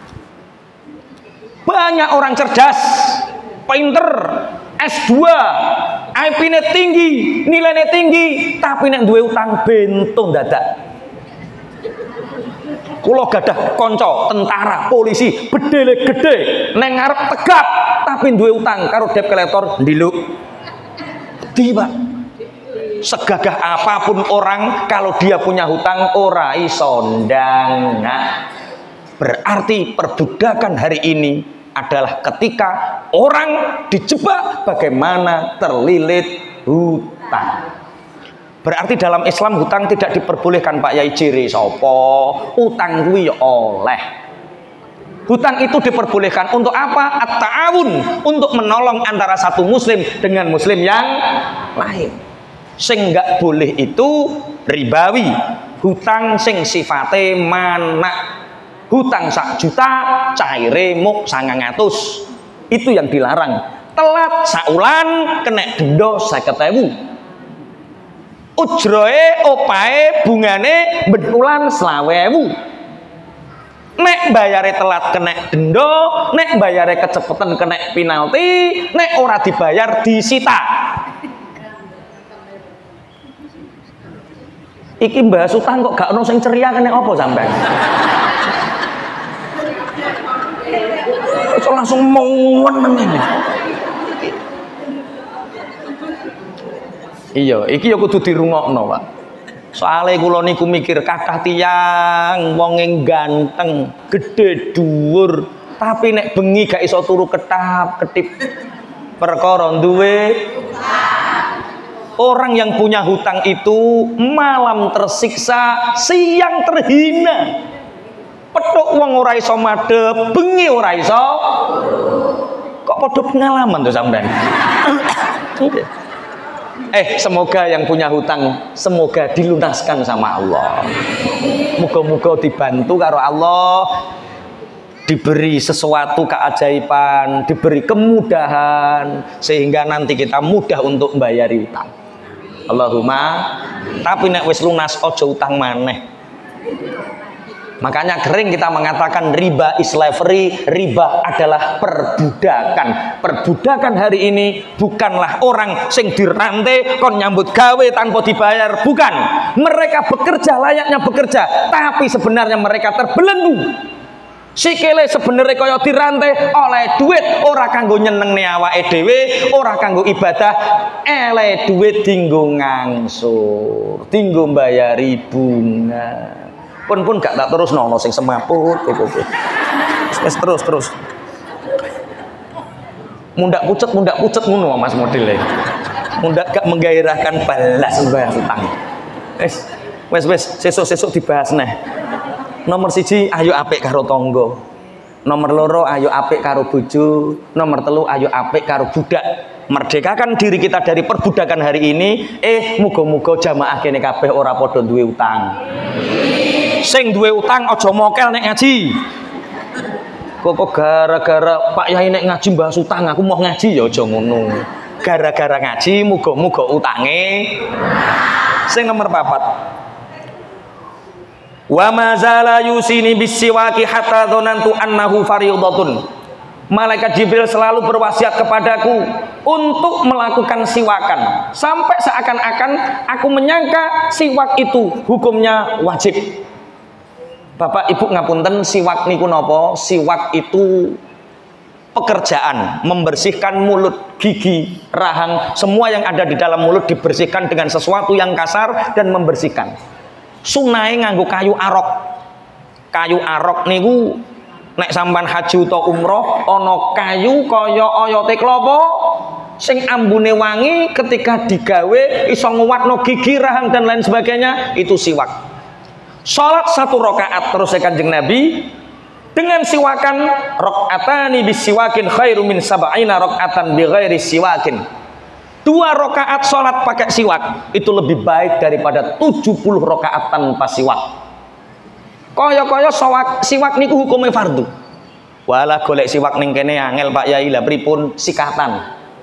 [SPEAKER 1] Banyak orang cerdas, pinter, S2, IP-ne tinggi, nilainya tinggi, tapi nek duwe utang bento dadak. Kula gadah kanca tentara, polisi, bedele gede, neng ngarep tegap, tapi duwe utang karo debt collector ndiluk. Di Pak. Segagah apapun orang kalau dia punya hutang ora iso ndang. Berarti perbudakan hari ini adalah ketika orang dijebak bagaimana terlilit hutang. Berarti dalam Islam hutang tidak diperbolehkan Pak Yai Jiri sopo. Hutang kuwi oleh. Hutang itu diperbolehkan untuk apa? At-ta'awun, untuk menolong antara satu muslim dengan muslim yang lain. Sing nggak boleh itu ribawi. Hutang sing sifate manak. Hutang 1 juta, caire muk 900. Itu yang dilarang. Telat saulan kena denda 50.000. Ujroe opae bungane benulan 20.000. Nek bayare telat kena denda, nek bayare kecepetan kena penalti, nek ora dibayar disita. Iki bahas utang kok gak ono sing ceria kena apa sampean? Langsung mawon meneh. Iya, iki ya kudu dirungokno, Pak. Soale kula niku mikir kathah tiyang wong ganteng, gedhe dhuwur, Tapi nek bengi gak iso turu ketip perkara duwe. Orang yang punya hutang itu malam tersiksa, siang terhina. Petuk wong ora iso madhep, bengi ora iso. Kok padha pengalaman tuh sampean? Semoga yang punya hutang semoga dilunaskan sama Allah. Muga-muga dibantu karo Allah, diberi sesuatu keajaiban, diberi kemudahan sehingga nanti kita mudah untuk membayari hutang. Allahumma. Tapi nek wis lunas ojo utang maneh. Makanya kering kita mengatakan riba is slavery, riba adalah perbudakan. Perbudakan hari ini bukanlah orang sing dirantai kon nyambut gawe tanpa dibayar, bukan. Mereka bekerja layaknya bekerja, tapi sebenarnya mereka terbelenggu. Sikile sebenarnya kaya dirantai oleh duit, ora kanggo nyenengne awake dhewe, ora kanggo ibadah, eleh duit dinggo ngangsur, dinggo mbayari bunga. Pun gak tak terus nono sing semaput terus mundak pucet ngono Mas modele. Mundak gak menggairahkan balas bayar utang. Wes sesuk dibahas neh. Nomor 1 ayo apik karo tangga. Nomor 2 ayo apik karo bojo. Nomor 3 ayo apik karo budak. Merdekakan diri kita dari perbudakan hari ini. Muga-muga jamaah kene kabeh ora padha duwe utang. Sing duwe utang aja mokel nek ngaji. Kok gara-gara Pak Yai nek ngaji bahas utang aku mau ngaji ya aja ngono. Gara-gara ngaji muga-muga utange. Sing nomor 4. Wa ma zala yusini bisiwaki hatta dzanantu annahu fardhatun. Malaikat Jibril selalu berwasiat kepadaku untuk melakukan siwakan sampai seakan-akan aku menyangka siwak itu hukumnya wajib. Bapak Ibu ngapunten, siwak niku napa? Siwak itu pekerjaan membersihkan mulut, gigi, rahang, semua yang ada di dalam mulut dibersihkan dengan sesuatu yang kasar dan membersihkan. Sunahe nganggo kayu arok. Kayu arok niku nek sampean haji utawa umroh ana kayu kaya oyote klapa sing ambune wangi, ketika digawe iso nguwatno gigi, rahang dan lain sebagainya, itu siwak. Salat 1 rakaat terus Kanjeng Nabi dengan siwakan, rakaatani bisiwakin khairu min sab'ina rakaatan bighairi siwakin. 2 rakaat salat pakai siwak itu lebih baik daripada 70 rakaat tanpa siwak. Kaya-kaya siwak niku hukumnya fardu. Walah golek siwak ning kene angel Pak Yai, lah pripun sikatan.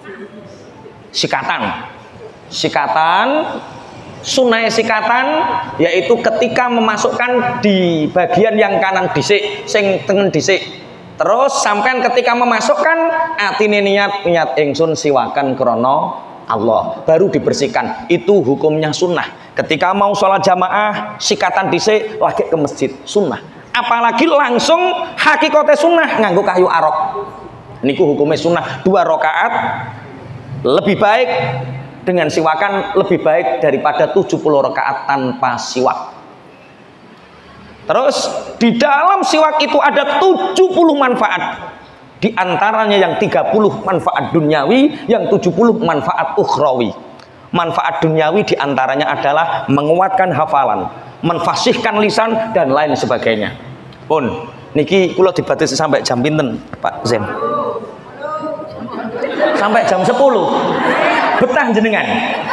[SPEAKER 1] Sunai sikatan yaitu ketika memasukkan di bagian yang kanan dhisik, sing tengen dhisik. Terus sampean ketika memasukkan atine niat ingsun siwakan krana Allah, baru dibersihkan. Itu hukumnya sunnah. Ketika mau sholat jamaah sikatan dhisik lagi ke masjid, sunnah. Apalagi langsung hakikate sunnah nganggo kayu arok. Niku hukumnya sunnah. 2 rakaat lebih baik dengan siwakan, lebih baik daripada 70 rakaat tanpa siwak. Terus di dalam siwak itu ada 70 manfaat. Di antaranya yang 30 manfaat duniawi, yang 70 manfaat ukhrawi. Manfaat duniawi di antaranya adalah menguatkan hafalan, menfasihkan lisan dan lain sebagainya. Pun niki kula dibatasi sampai jam pinten, Pak Zen? Sampai jam 10. Betah jenengan.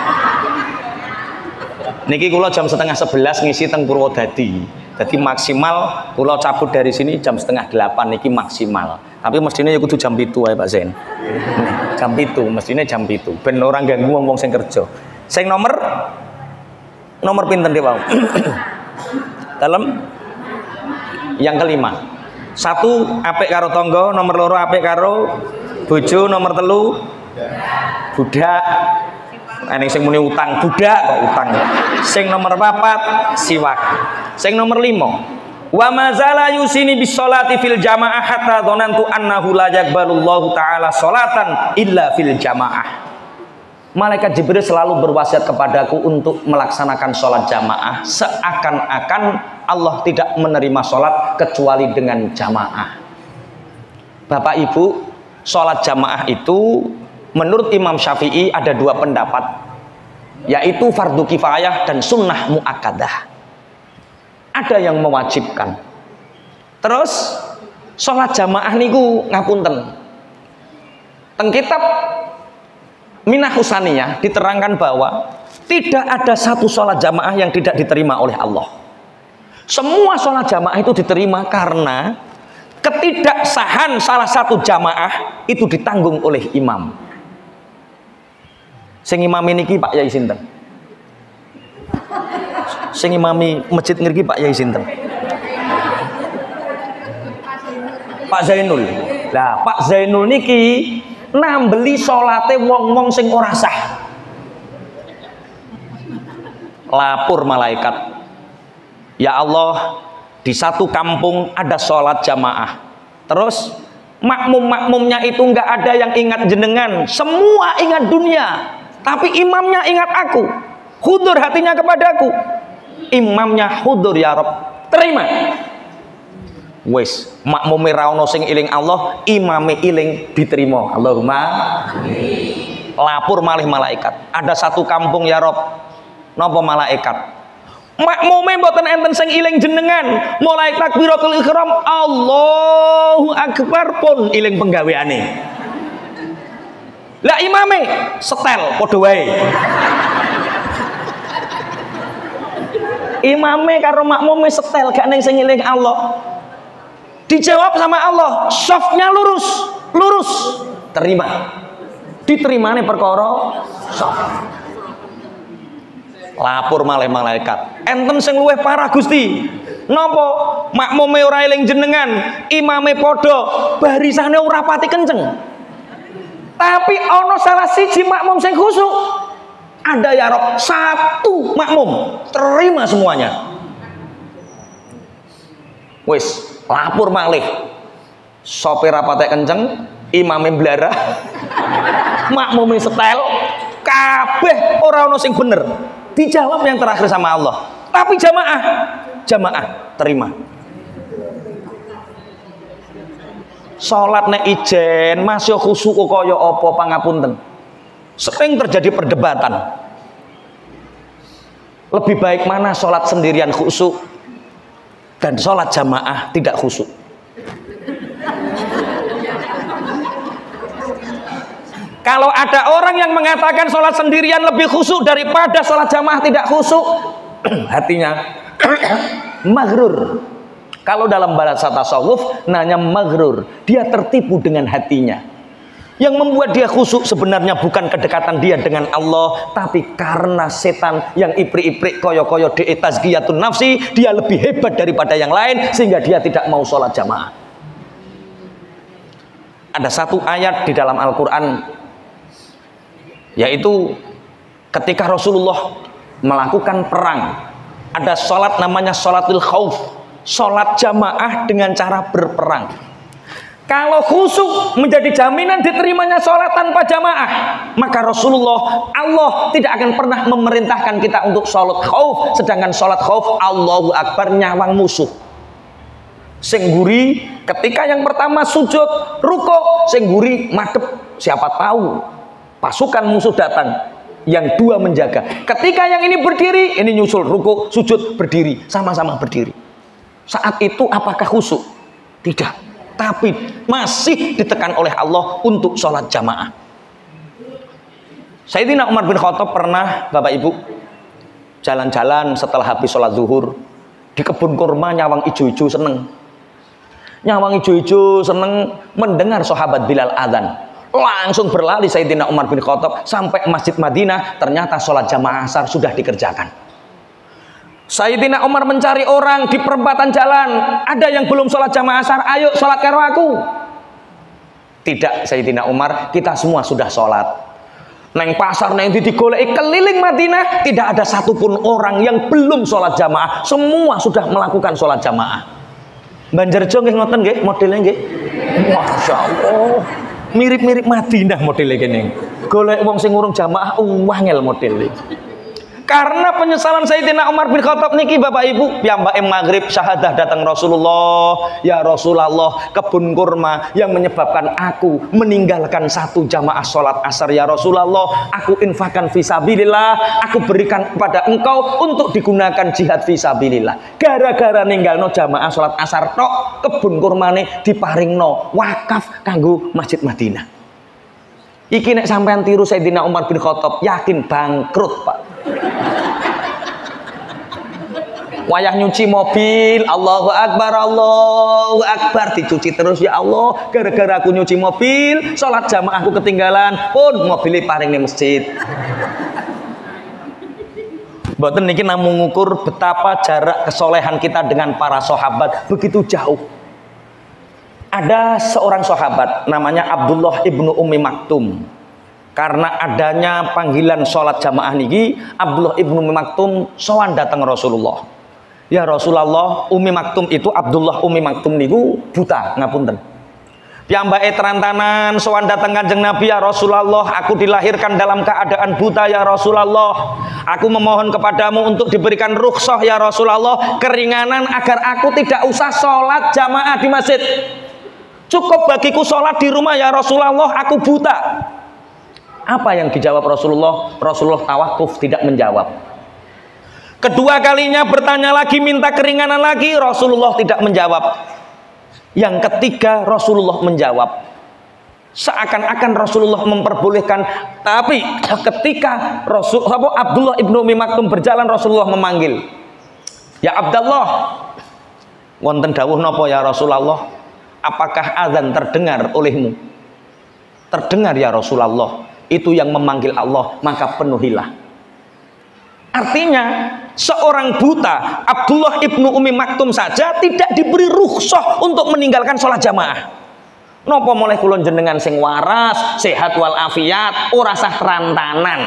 [SPEAKER 1] Niki kula jam 10:30 ngisi teng Purwodadi. Jadi maksimal kula cabut dari sini jam 7:30 niki maksimal. Tapi mestinya ya kudu jam 7 ae Pak Zen. Jam 7, mestinya jam 7. Ben ora ganggu wong sing kerja. Sing nomor pinten ki, Pak? Dalam yang kelima. 1 apik karo tangga, nomor 2 apik karo bojo, nomor 3 budak. Nek sing muni utang budak kok utang. Sing nomor 4 siwak. Sing nomor 5 wa mazala yusini bis sholati fil jamaah hatta dzanantu annahu la yaqbalullahu ta'ala sholatan illa fil jamaah. Malaikat Jibril selalu berwasiat kepadaku untuk melaksanakan sholat jamaah seakan-akan Allah tidak menerima sholat kecuali dengan jamaah. Bapak Ibu, sholat jamaah itu menurut Imam Syafi'i ada dua pendapat, yaitu fardu kifayah dan sunnah muakkadah. Ada yang mewajibkan. Terus sholat jamaah niku ngapunten, teng kitab Minah Husaniyah diterangkan bahwa tidak ada satu sholat jamaah yang tidak diterima oleh Allah. Semua sholat jamaah itu diterima karena ketidaksahan salah satu jamaah itu ditanggung oleh imam. Sing imami niki Pak Yai sinten? Sing imami masjid niki Pak Yai sinten? Pak Zainul. Lah Pak Zainul niki nambeli salate wong-wong sing ora sah. Lapor malaikat, ya Allah, di satu kampung ada sholat jamaah, terus makmum-makmumnya itu nggak ada yang ingat jenengan, semua ingat dunia, tapi imamnya ingat aku, hudur hatinya kepadaku. Imamnya hudur ya Rob, terima. Wes makmume ra ono sing iling Allah, imame iling diterima. Allahumma amin. Lapor malih malaikat, ada satu kampung ya Rob. Napa malaikat? Makmume mboten enten sing iling jenengan, mulai takbiratul ihram Allahu akbar pun iling penggaweane. Lah imame setel padha wae. Imame karo makmume setel gak ning sing iling Allah. Dijawab sama Allah, safnya lurus, lurus. Terima. Diterimane perkara saf. Lapor malih malaikat, enten sing luwih parah Gusti. Napa? Makmume ora eling jenengan, imame padha, barisane ora pati kenceng. Tapi ana salah siji makmum sing khusuk. Ada ya Rob, satu makmum terima semuanya. Wis, lapor malih. Sopir ra pati kenceng, imame blarah, makmume setel, kabeh ora ana sing bener. Dijawab yang terakhir sama Allah. Tapi jamaah terima. Salat nek ijen masih khusuk kaya apa pangapunten. Sering terjadi perdebatan. Lebih baik mana salat sendirian khusuk dan salat jamaah tidak khusuk? Kalau ada orang yang mengatakan sholat sendirian lebih khusyuk daripada sholat jamaah tidak khusyuk, hatinya maghrur. Kalau dalam bahasa tasawuf namanya maghrur, dia tertipu dengan hatinya. Yang membuat dia khusyuk sebenarnya bukan kedekatan dia dengan Allah, tapi karena setan yang iprik-iprik koyo-koyo de tazkiyatun nafsi, dia lebih hebat daripada yang lain sehingga dia tidak mau sholat jamaah. Ada satu ayat di dalam Al-Quran, yaitu ketika Rasulullah melakukan perang, ada sholat namanya sholatul khauf, sholat jamaah dengan cara berperang. Kalau khusyuk menjadi jaminan diterimanya sholat tanpa jamaah, maka Rasulullah, Allah tidak akan pernah memerintahkan kita untuk sholat khauf. Sedangkan sholat khauf Allahu Akbar nyawang musuh. Sengguri ketika yang pertama sujud ruko, sengguri madep, siapa tahu pasukan musuh datang, yang dua menjaga. Ketika yang ini berdiri, ini nyusul ruko, sujud, berdiri, sama-sama berdiri. Saat itu apakah khusyuk? Tidak, tapi masih ditekan oleh Allah untuk sholat jamaah. Sayyidina Umar bin Khattab pernah, Bapak Ibu, jalan-jalan setelah habis sholat zuhur di kebun kurma, nyawang ijo-ijo seneng. Nyawang ijo-ijo seneng mendengar sahabat Bilal adzan. Langsung berlari Sayyidina Umar bin Khattab sampai Masjid Madinah. Ternyata sholat jamaah asar sudah dikerjakan. Sayyidina Umar mencari orang di perempatan jalan. Ada yang belum sholat jamaah asar, ayo sholat karo aku. Tidak Sayyidina Umar, kita semua sudah sholat. Neng pasar neng digoleki keliling Madinah, tidak ada satupun orang yang belum sholat jamaah. Semua sudah melakukan sholat jamaah. Banjarjo nggih ngoten nggih modelnya nggih. Masya Allah. Mirip-mirip Madinah modelnya kene. Golek wong sing urung jamaah wangel modele. Karena penyesalan Sayyidina Umar bin Khattab niki Bapak Ibu, piyambake maghrib syahadah datang Rasulullah, ya Rasulullah, kebun kurma yang menyebabkan aku meninggalkan satu jamaah sholat asar, ya Rasulullah, aku infakkan fisabilillah, aku berikan kepada engkau untuk digunakan jihad fisabilillah. Gara-gara ninggalno jamaah sholat asar tok, kebun kurmane diparingno wakaf kanggo Masjid Madinah. Iki nek sampean tiru Sayyidina Umar bin Khattab, yakin bangkrut, Pak. Wayah nyuci mobil, Allahu Akbar, dicuci terus, ya Allah, gara-gara aku nyuci mobil, sholat jamaah aku ketinggalan, pun mobilnya paring di masjid. Mboten niki namung ngukur betapa jarak kesolehan kita dengan para sahabat begitu jauh. Ada seorang sahabat namanya Abdullah ibnu Ummi Maktum. Karena adanya panggilan sholat jamaah niki, Abdullah ibnu Ummi Maktum sowan datang Rasulullah. Ya Rasulullah, Ummi Maktum itu Abdullah Ummi Maktum niku buta, ngapunten. Piyambake terantanan sowan datang Kanjeng Nabi, ya Rasulullah, aku dilahirkan dalam keadaan buta, ya Rasulullah. Aku memohon kepadamu untuk diberikan rukhsah, ya Rasulullah, keringanan agar aku tidak usah sholat jamaah di masjid. Cukup bagiku sholat di rumah, ya Rasulullah, aku buta. Apa yang dijawab Rasulullah? Rasulullah tawakuf, tidak menjawab. Kedua kalinya bertanya lagi, minta keringanan lagi, Rasulullah tidak menjawab. Yang ketiga Rasulullah menjawab. Seakan-akan Rasulullah memperbolehkan, tapi ketika Abdullah ibnu Ummi Maktum berjalan, Rasulullah memanggil, ya Abdullah, wonten dawuh napa ya Rasulullah? Apakah azan terdengar olehmu? Terdengar ya Rasulullah. Itu yang memanggil Allah, maka penuhilah. Artinya seorang buta, Abdullah ibnu Ummi Maktum saja tidak diberi rukhsah untuk meninggalkan sholat jamaah. Nopo mulai kulon jenengan sing waras, sehat walafiat, ora sah terantanan.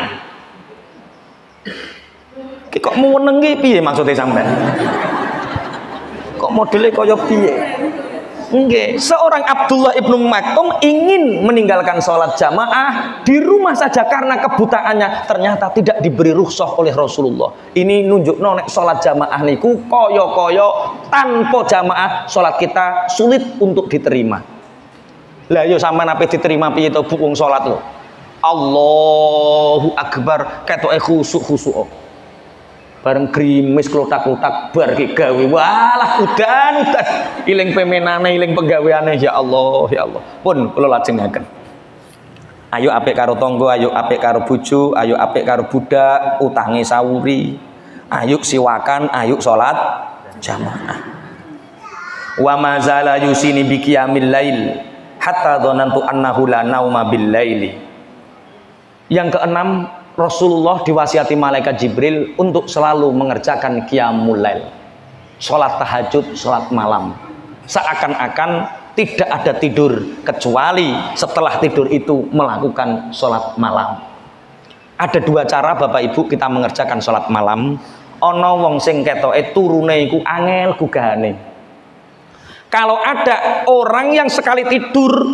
[SPEAKER 1] Kok mau menengi piye maksudnya sampean? Kok modelnya kaya piye? Nggih, seorang Abdullah ibnu Maktum ingin meninggalkan sholat jamaah di rumah saja karena kebutaannya, ternyata tidak diberi rukhsah oleh Rasulullah. Ini nunjukno nek sholat jamaah niku koyo-koyo tanpa jamaah sholat kita sulit untuk diterima. Lah yo sampean ape diterima piye to Bu wong sholat lho. Allahu Akbar ketoke khusuk-khusuk. Bareng grimis klotak-klotak bar ki gawe, walah udan iling pemenane, iling penggaweane, ya Allah, ya Allah. Pun kula lajengaken, ayo apik karo tangga, ayo apik karo bojo, ayo apik karo budak, utange sawuri, ayo siwakan, ayo salat jamaah. Wa mazala yusini bi qiyamil lail hatta dhanantu annahu la nauma bil laili. Yang keenam, Rasulullah diwasiati malaikat Jibril untuk selalu mengerjakan qiyamul lail, sholat tahajud, sholat malam. Seakan-akan tidak ada tidur kecuali setelah tidur itu melakukan sholat malam. Ada dua cara Bapak Ibu kita mengerjakan sholat malam. Ono wong sing ketoke turune iku angel gugahane. Kalau ada orang yang sekali tidur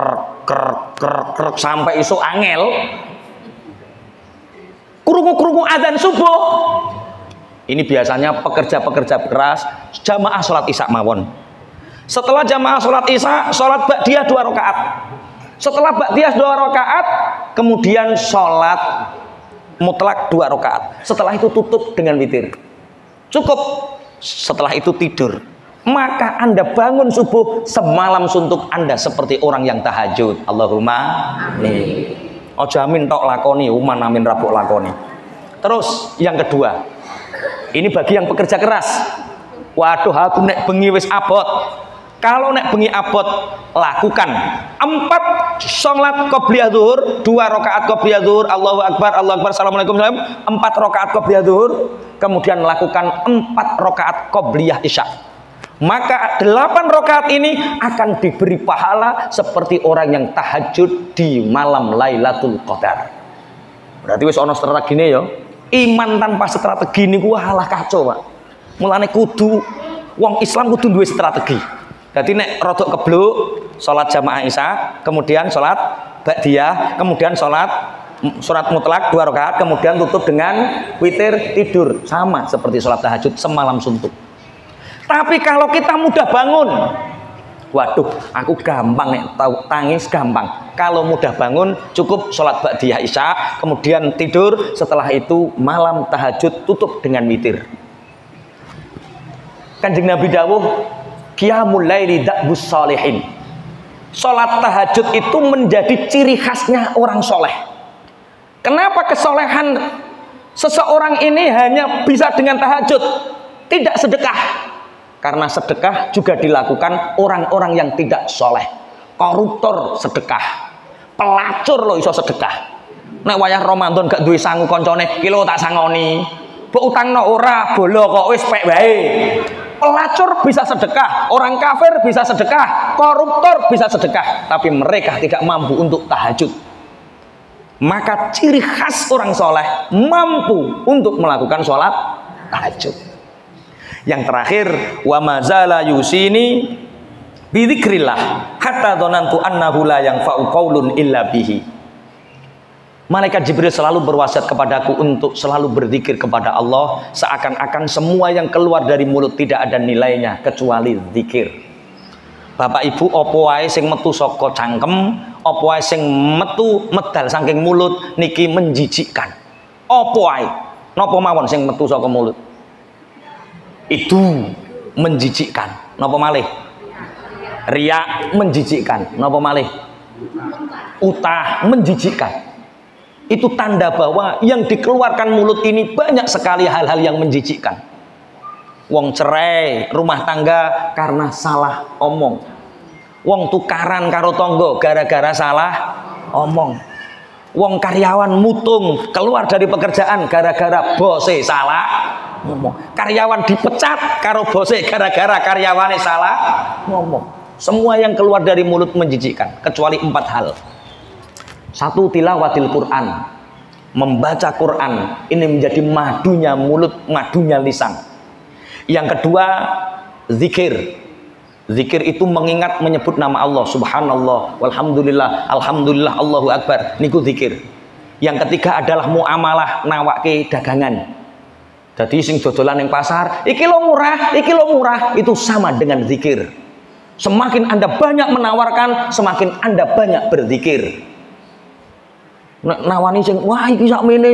[SPEAKER 1] krek sampai isu angel, krungu-krungu adzan subuh, ini biasanya pekerja-pekerja keras jamaah sholat isya mawon. Setelah jamaah sholat isya, sholat ba'diyah 2 rakaat. Setelah ba'diyah 2 rakaat, kemudian sholat mutlak 2 rakaat. Setelah itu tutup dengan witir. Cukup. Setelah itu tidur. Maka Anda bangun subuh, semalam suntuk Anda seperti orang yang tahajud. Allahumma amin. Ojo amin tok lakoni, uman amin rabuk lakoni. Terus yang kedua, ini bagi yang pekerja keras. Waduh, aku nek bengi wis abot. Kalau nek bengi abot, lakukan 4 sholat qobliyah zuhur, 2 rakaat qobliyah zuhur, Allahu Akbar, Assalamualaikum, 4 rakaat qobliyah zuhur, kemudian lakukan 4 rakaat qobliyah isya. Maka 8 rakaat ini akan diberi pahala seperti orang yang tahajud di malam Lailatul Qadar. Berarti wis ana strategine ya. Iman tanpa strategi niku halah kacau, Pak. Mulane kudu wong Islam kudu duwe strategi. Dadi nek rodok kebluk, salat jamaah isya, kemudian salat ba'diyah, kemudian salat Surat mutlak 2 rakaat, kemudian tutup dengan witir, tidur. Sama seperti sholat tahajud semalam suntuk. Tapi kalau kita mudah bangun, waduh, aku gampang nih, tangis gampang. Kalau mudah bangun, cukup sholat ba'diyah isya, kemudian tidur. Setelah itu malam tahajud tutup dengan witir. Kanjeng Nabi dawuh, qiyamul laili da'bus sholihin. Sholat tahajud itu menjadi ciri khasnya orang soleh. Kenapa kesolehan seseorang ini hanya bisa dengan tahajud, tidak sedekah? Karena sedekah juga dilakukan orang-orang yang tidak soleh. Koruptor sedekah, pelacur lo iso sedekah. Nek wayah Ramadan gak duwe sangu koncone, kilo tak sangoni. Mbok utangno ora, bolo kok wis pek wae. Pelacur bisa sedekah, orang kafir bisa sedekah, koruptor bisa sedekah, tapi mereka tidak mampu untuk tahajud. Maka ciri khas orang soleh mampu untuk melakukan sholat tahajud. Yang terakhir, wa mazala yusini bidzikrillah hatta dzanantu annahu la yanfa'u qaulun illa bihi. Malaikat Jibril selalu berwasiat kepadaku untuk selalu berzikir kepada Allah, seakan-akan semua yang keluar dari mulut tidak ada nilainya kecuali zikir. Bapak Ibu, opo wae sing metu saka cangkem, opo wae sing metu medal saking mulut niki menjijikkan. Opo wae, napa mawon sing metu saka mulut itu menjijikkan. Napa malih? Riya menjijikkan. Napa malih? Utah menjijikkan. Itu tanda bahwa yang dikeluarkan mulut ini banyak sekali hal-hal yang menjijikkan. Wong cerai rumah tangga karena salah omong. Wong tukaran karo tonggo gara-gara salah omong. Wong karyawan mutung keluar dari pekerjaan gara-gara bose salah ngomong. Karyawan dipecat karo bose gara-gara karyawannya salah ngomong. Semua yang keluar dari mulut menjijikkan kecuali 4 hal. 1, tilawatil Quran. Membaca Quran ini menjadi madunya mulut, madunya lisan. Yang kedua, zikir. Zikir itu mengingat, menyebut nama Allah, subhanallah, walhamdulillah, alhamdulillah, Allahu akbar. Niku zikir. Yang ketiga adalah muamalah, nawake dagangan. Jadi sing dodolan yang pasar, iki lo murah, itu sama dengan zikir. Semakin Anda banyak menawarkan, semakin Anda banyak berzikir. Nawani sing, wah iki sakmene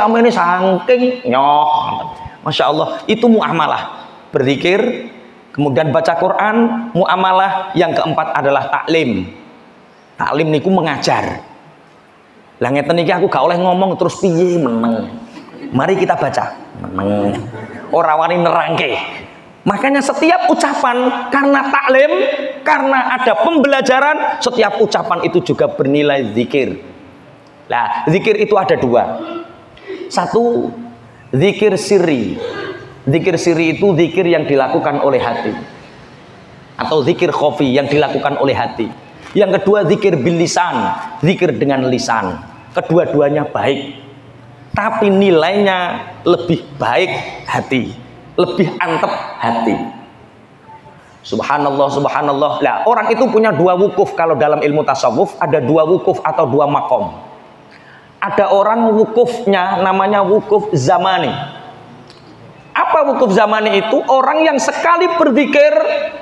[SPEAKER 1] saking nyoh. Masya Allah, itu muamalah. Berzikir, kemudian baca Quran, muamalah. Yang keempat adalah taklim. Taklim niku mengajar. Lah ngeten niki aku gak oleh ngomong terus piye meneng. Mari kita baca. Meneng. Ora wani nerangke. Makanya setiap ucapan karena taklim, karena ada pembelajaran, setiap ucapan itu juga bernilai zikir. Nah, zikir itu ada 2. 1, zikir sirri. Zikir sirri itu zikir yang dilakukan oleh hati, atau zikir khofi yang dilakukan oleh hati. Yang kedua, zikir bil lisan, zikir dengan lisan. Kedua-duanya baik, tapi nilainya lebih baik hati, lebih antep hati. Subhanallah, subhanallah. Nah, orang itu punya 2 wukuf. Kalau dalam ilmu tasawuf ada 2 wukuf atau 2 makom. Ada orang wukufnya namanya wukuf zamani. Apa wukuf zamani itu? Orang yang sekali berzikir,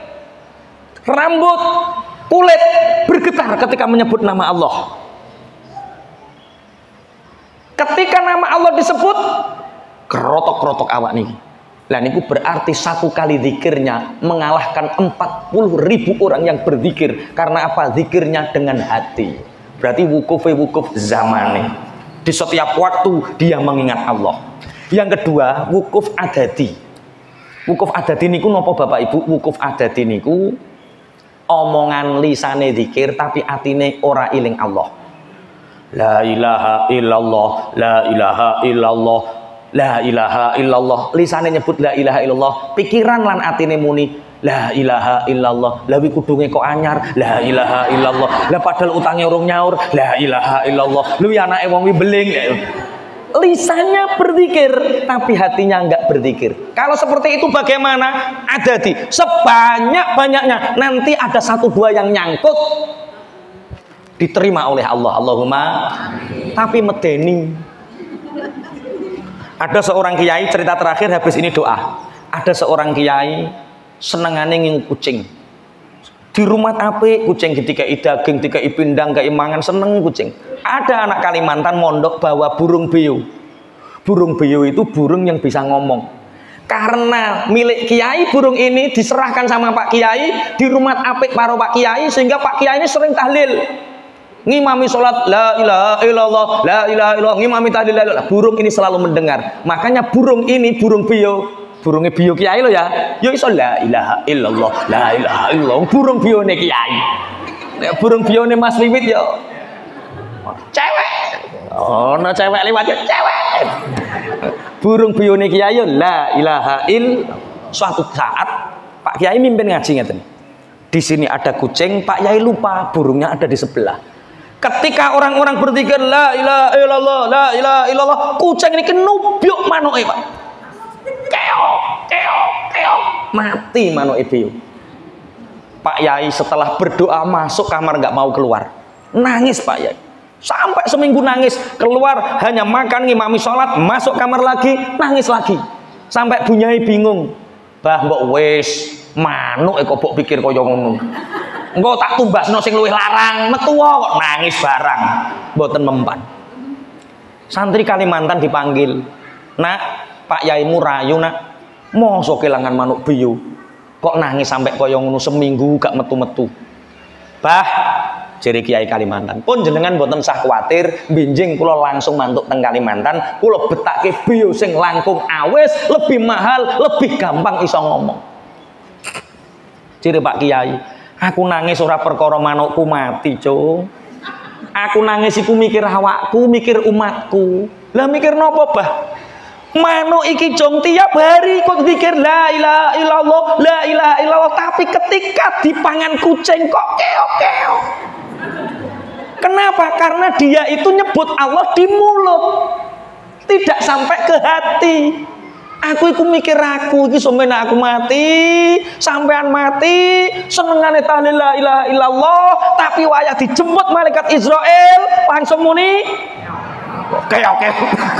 [SPEAKER 1] rambut, kulit bergetar ketika menyebut nama Allah. Ketika nama Allah disebut, kerotok-kerotok awak nih. Lah niku berarti 1 kali zikirnya mengalahkan 40.000 orang yang berzikir. Karena apa? Zikirnya dengan hati. Berarti wukuf zamani. Di setiap waktu dia mengingat Allah. Yang kedua, wukuf adadi. Wukuf adadi niku napa Bapak Ibu? Wukuf adadi niku omongan lisane zikir tapi atine ora eling Allah. La ilaha illallah, la ilaha illallah, la ilaha illallah. Lisane nyebut la ilaha illallah, pikiran lan atine muni la ilaha illallah. Lah wi kudunge kok anyar, la ilaha illallah. Lah padahal utange urung nyaur, la ilaha illallah. Lu anake wong wi beling. Lisannya berzikir tapi hatinya enggak berzikir. Kalau seperti itu bagaimana? Adadi sebanyak-banyaknya, nanti ada 1-2 yang nyangkut, diterima oleh Allah. Allahumma tapi medeni. Ada seorang kiai, cerita terakhir habis ini doa. Ada seorang kiai senengane ngingu kucing. Di rumah apik kucing dikai daging, dikai pindang, dikai mangan, seneng kucing. Ada anak Kalimantan mondok bawa burung beo. Burung beo itu burung yang bisa ngomong. Karena milik kiai burung ini diserahkan sama Pak Kiai di rumah apik karo Pak Kiai, sehingga Pak Kiai ini sering tahlil. Ngimami sholat la ilaha illallah, la ilaha illallah, ngimami tahlil la ilaha. Burung ini selalu mendengar. Makanya burung ini burung beo, burungnya beo kiai lo ya. Yo iso la ilaha illallah, la ilaha illallah. Burung bione kiai. Nek burung bione Mas Wiwit yo cewek. Oh, no cewek lewat yo cewek. Burung bione kiai yo la ilaha illallah. Suatu saat Pak Kiai mimpin ngaji ngeten. Di sini ada kucing, Pak Kiai lupa burungnya ada di sebelah. Ketika orang-orang berzikir la ilaha illallah, la ilaha illallah, kucing ini kenubyuk manuke, Pak. Keok, keok, keok, mati manuke beo. Pak Yai setelah berdoa masuk kamar nggak mau keluar, nangis Pak Yai. Sampai seminggu nangis, keluar hanya makan ngimami sholat, masuk kamar lagi, nangis lagi. Sampai bunyai bingung, bah mbok wis manuk kok mbok pikir kaya ngono. Engko tak tumbasno sing luwih larang, metu kok nangis barang. Mboten mempan. Santri Kalimantan dipanggil. Nak, Pak Yaimu rayu nak. Mosok kelangan manuk beo. Kok nangis sampai kaya ngono seminggu gak metu-metu. Bah, jere Kiai Kalimantan. Pun jenengan mboten usah kuwatir, benjing kula langsung mantuk teng Kalimantan, kula betake beo sing langkung awis, lebih mahal, lebih gampang iso ngomong. Jere Pak Kiai, aku nangis ora perkara manukku mati, Cuk. Aku nangis iku mikir awakku, mikir umatku. Lah mikir napa, Bah? Manuk iki jong tiap hari kok zikir la ilaha illallah, la ilaha illallah, tapi ketika dipangan kucing kok keok-keok. Kenapa? Karena dia itu nyebut Allah di mulut, tidak sampai ke hati. Aku iku mikir aku iki sampeyan aku mati, sampean mati, senengane tahlil la ilaha illallah, tapi wayah dijemput malaikat Israel langsung muni oke.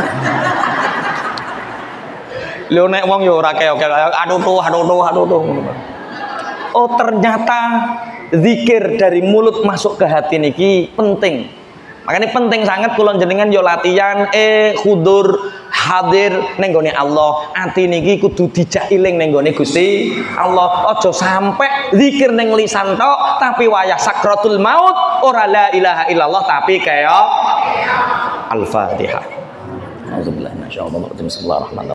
[SPEAKER 1] Lho nek wong yo ora oke. Aduh tuh. Oh, ternyata zikir dari mulut masuk ke hati niki penting. Makanya penting sangat kula jenengan yo latihan khudur hadir ning gone Allah. Ati niki kudu dijak iling ning gone Gusti Allah. Aja sampai zikir ning lisan tok tapi wayah sakratul maut ora la ilaha illallah tapi kaya Al-Fatihah. Auzubillahi minasyaitonir rajim. Bismillahirrahmanirrahim.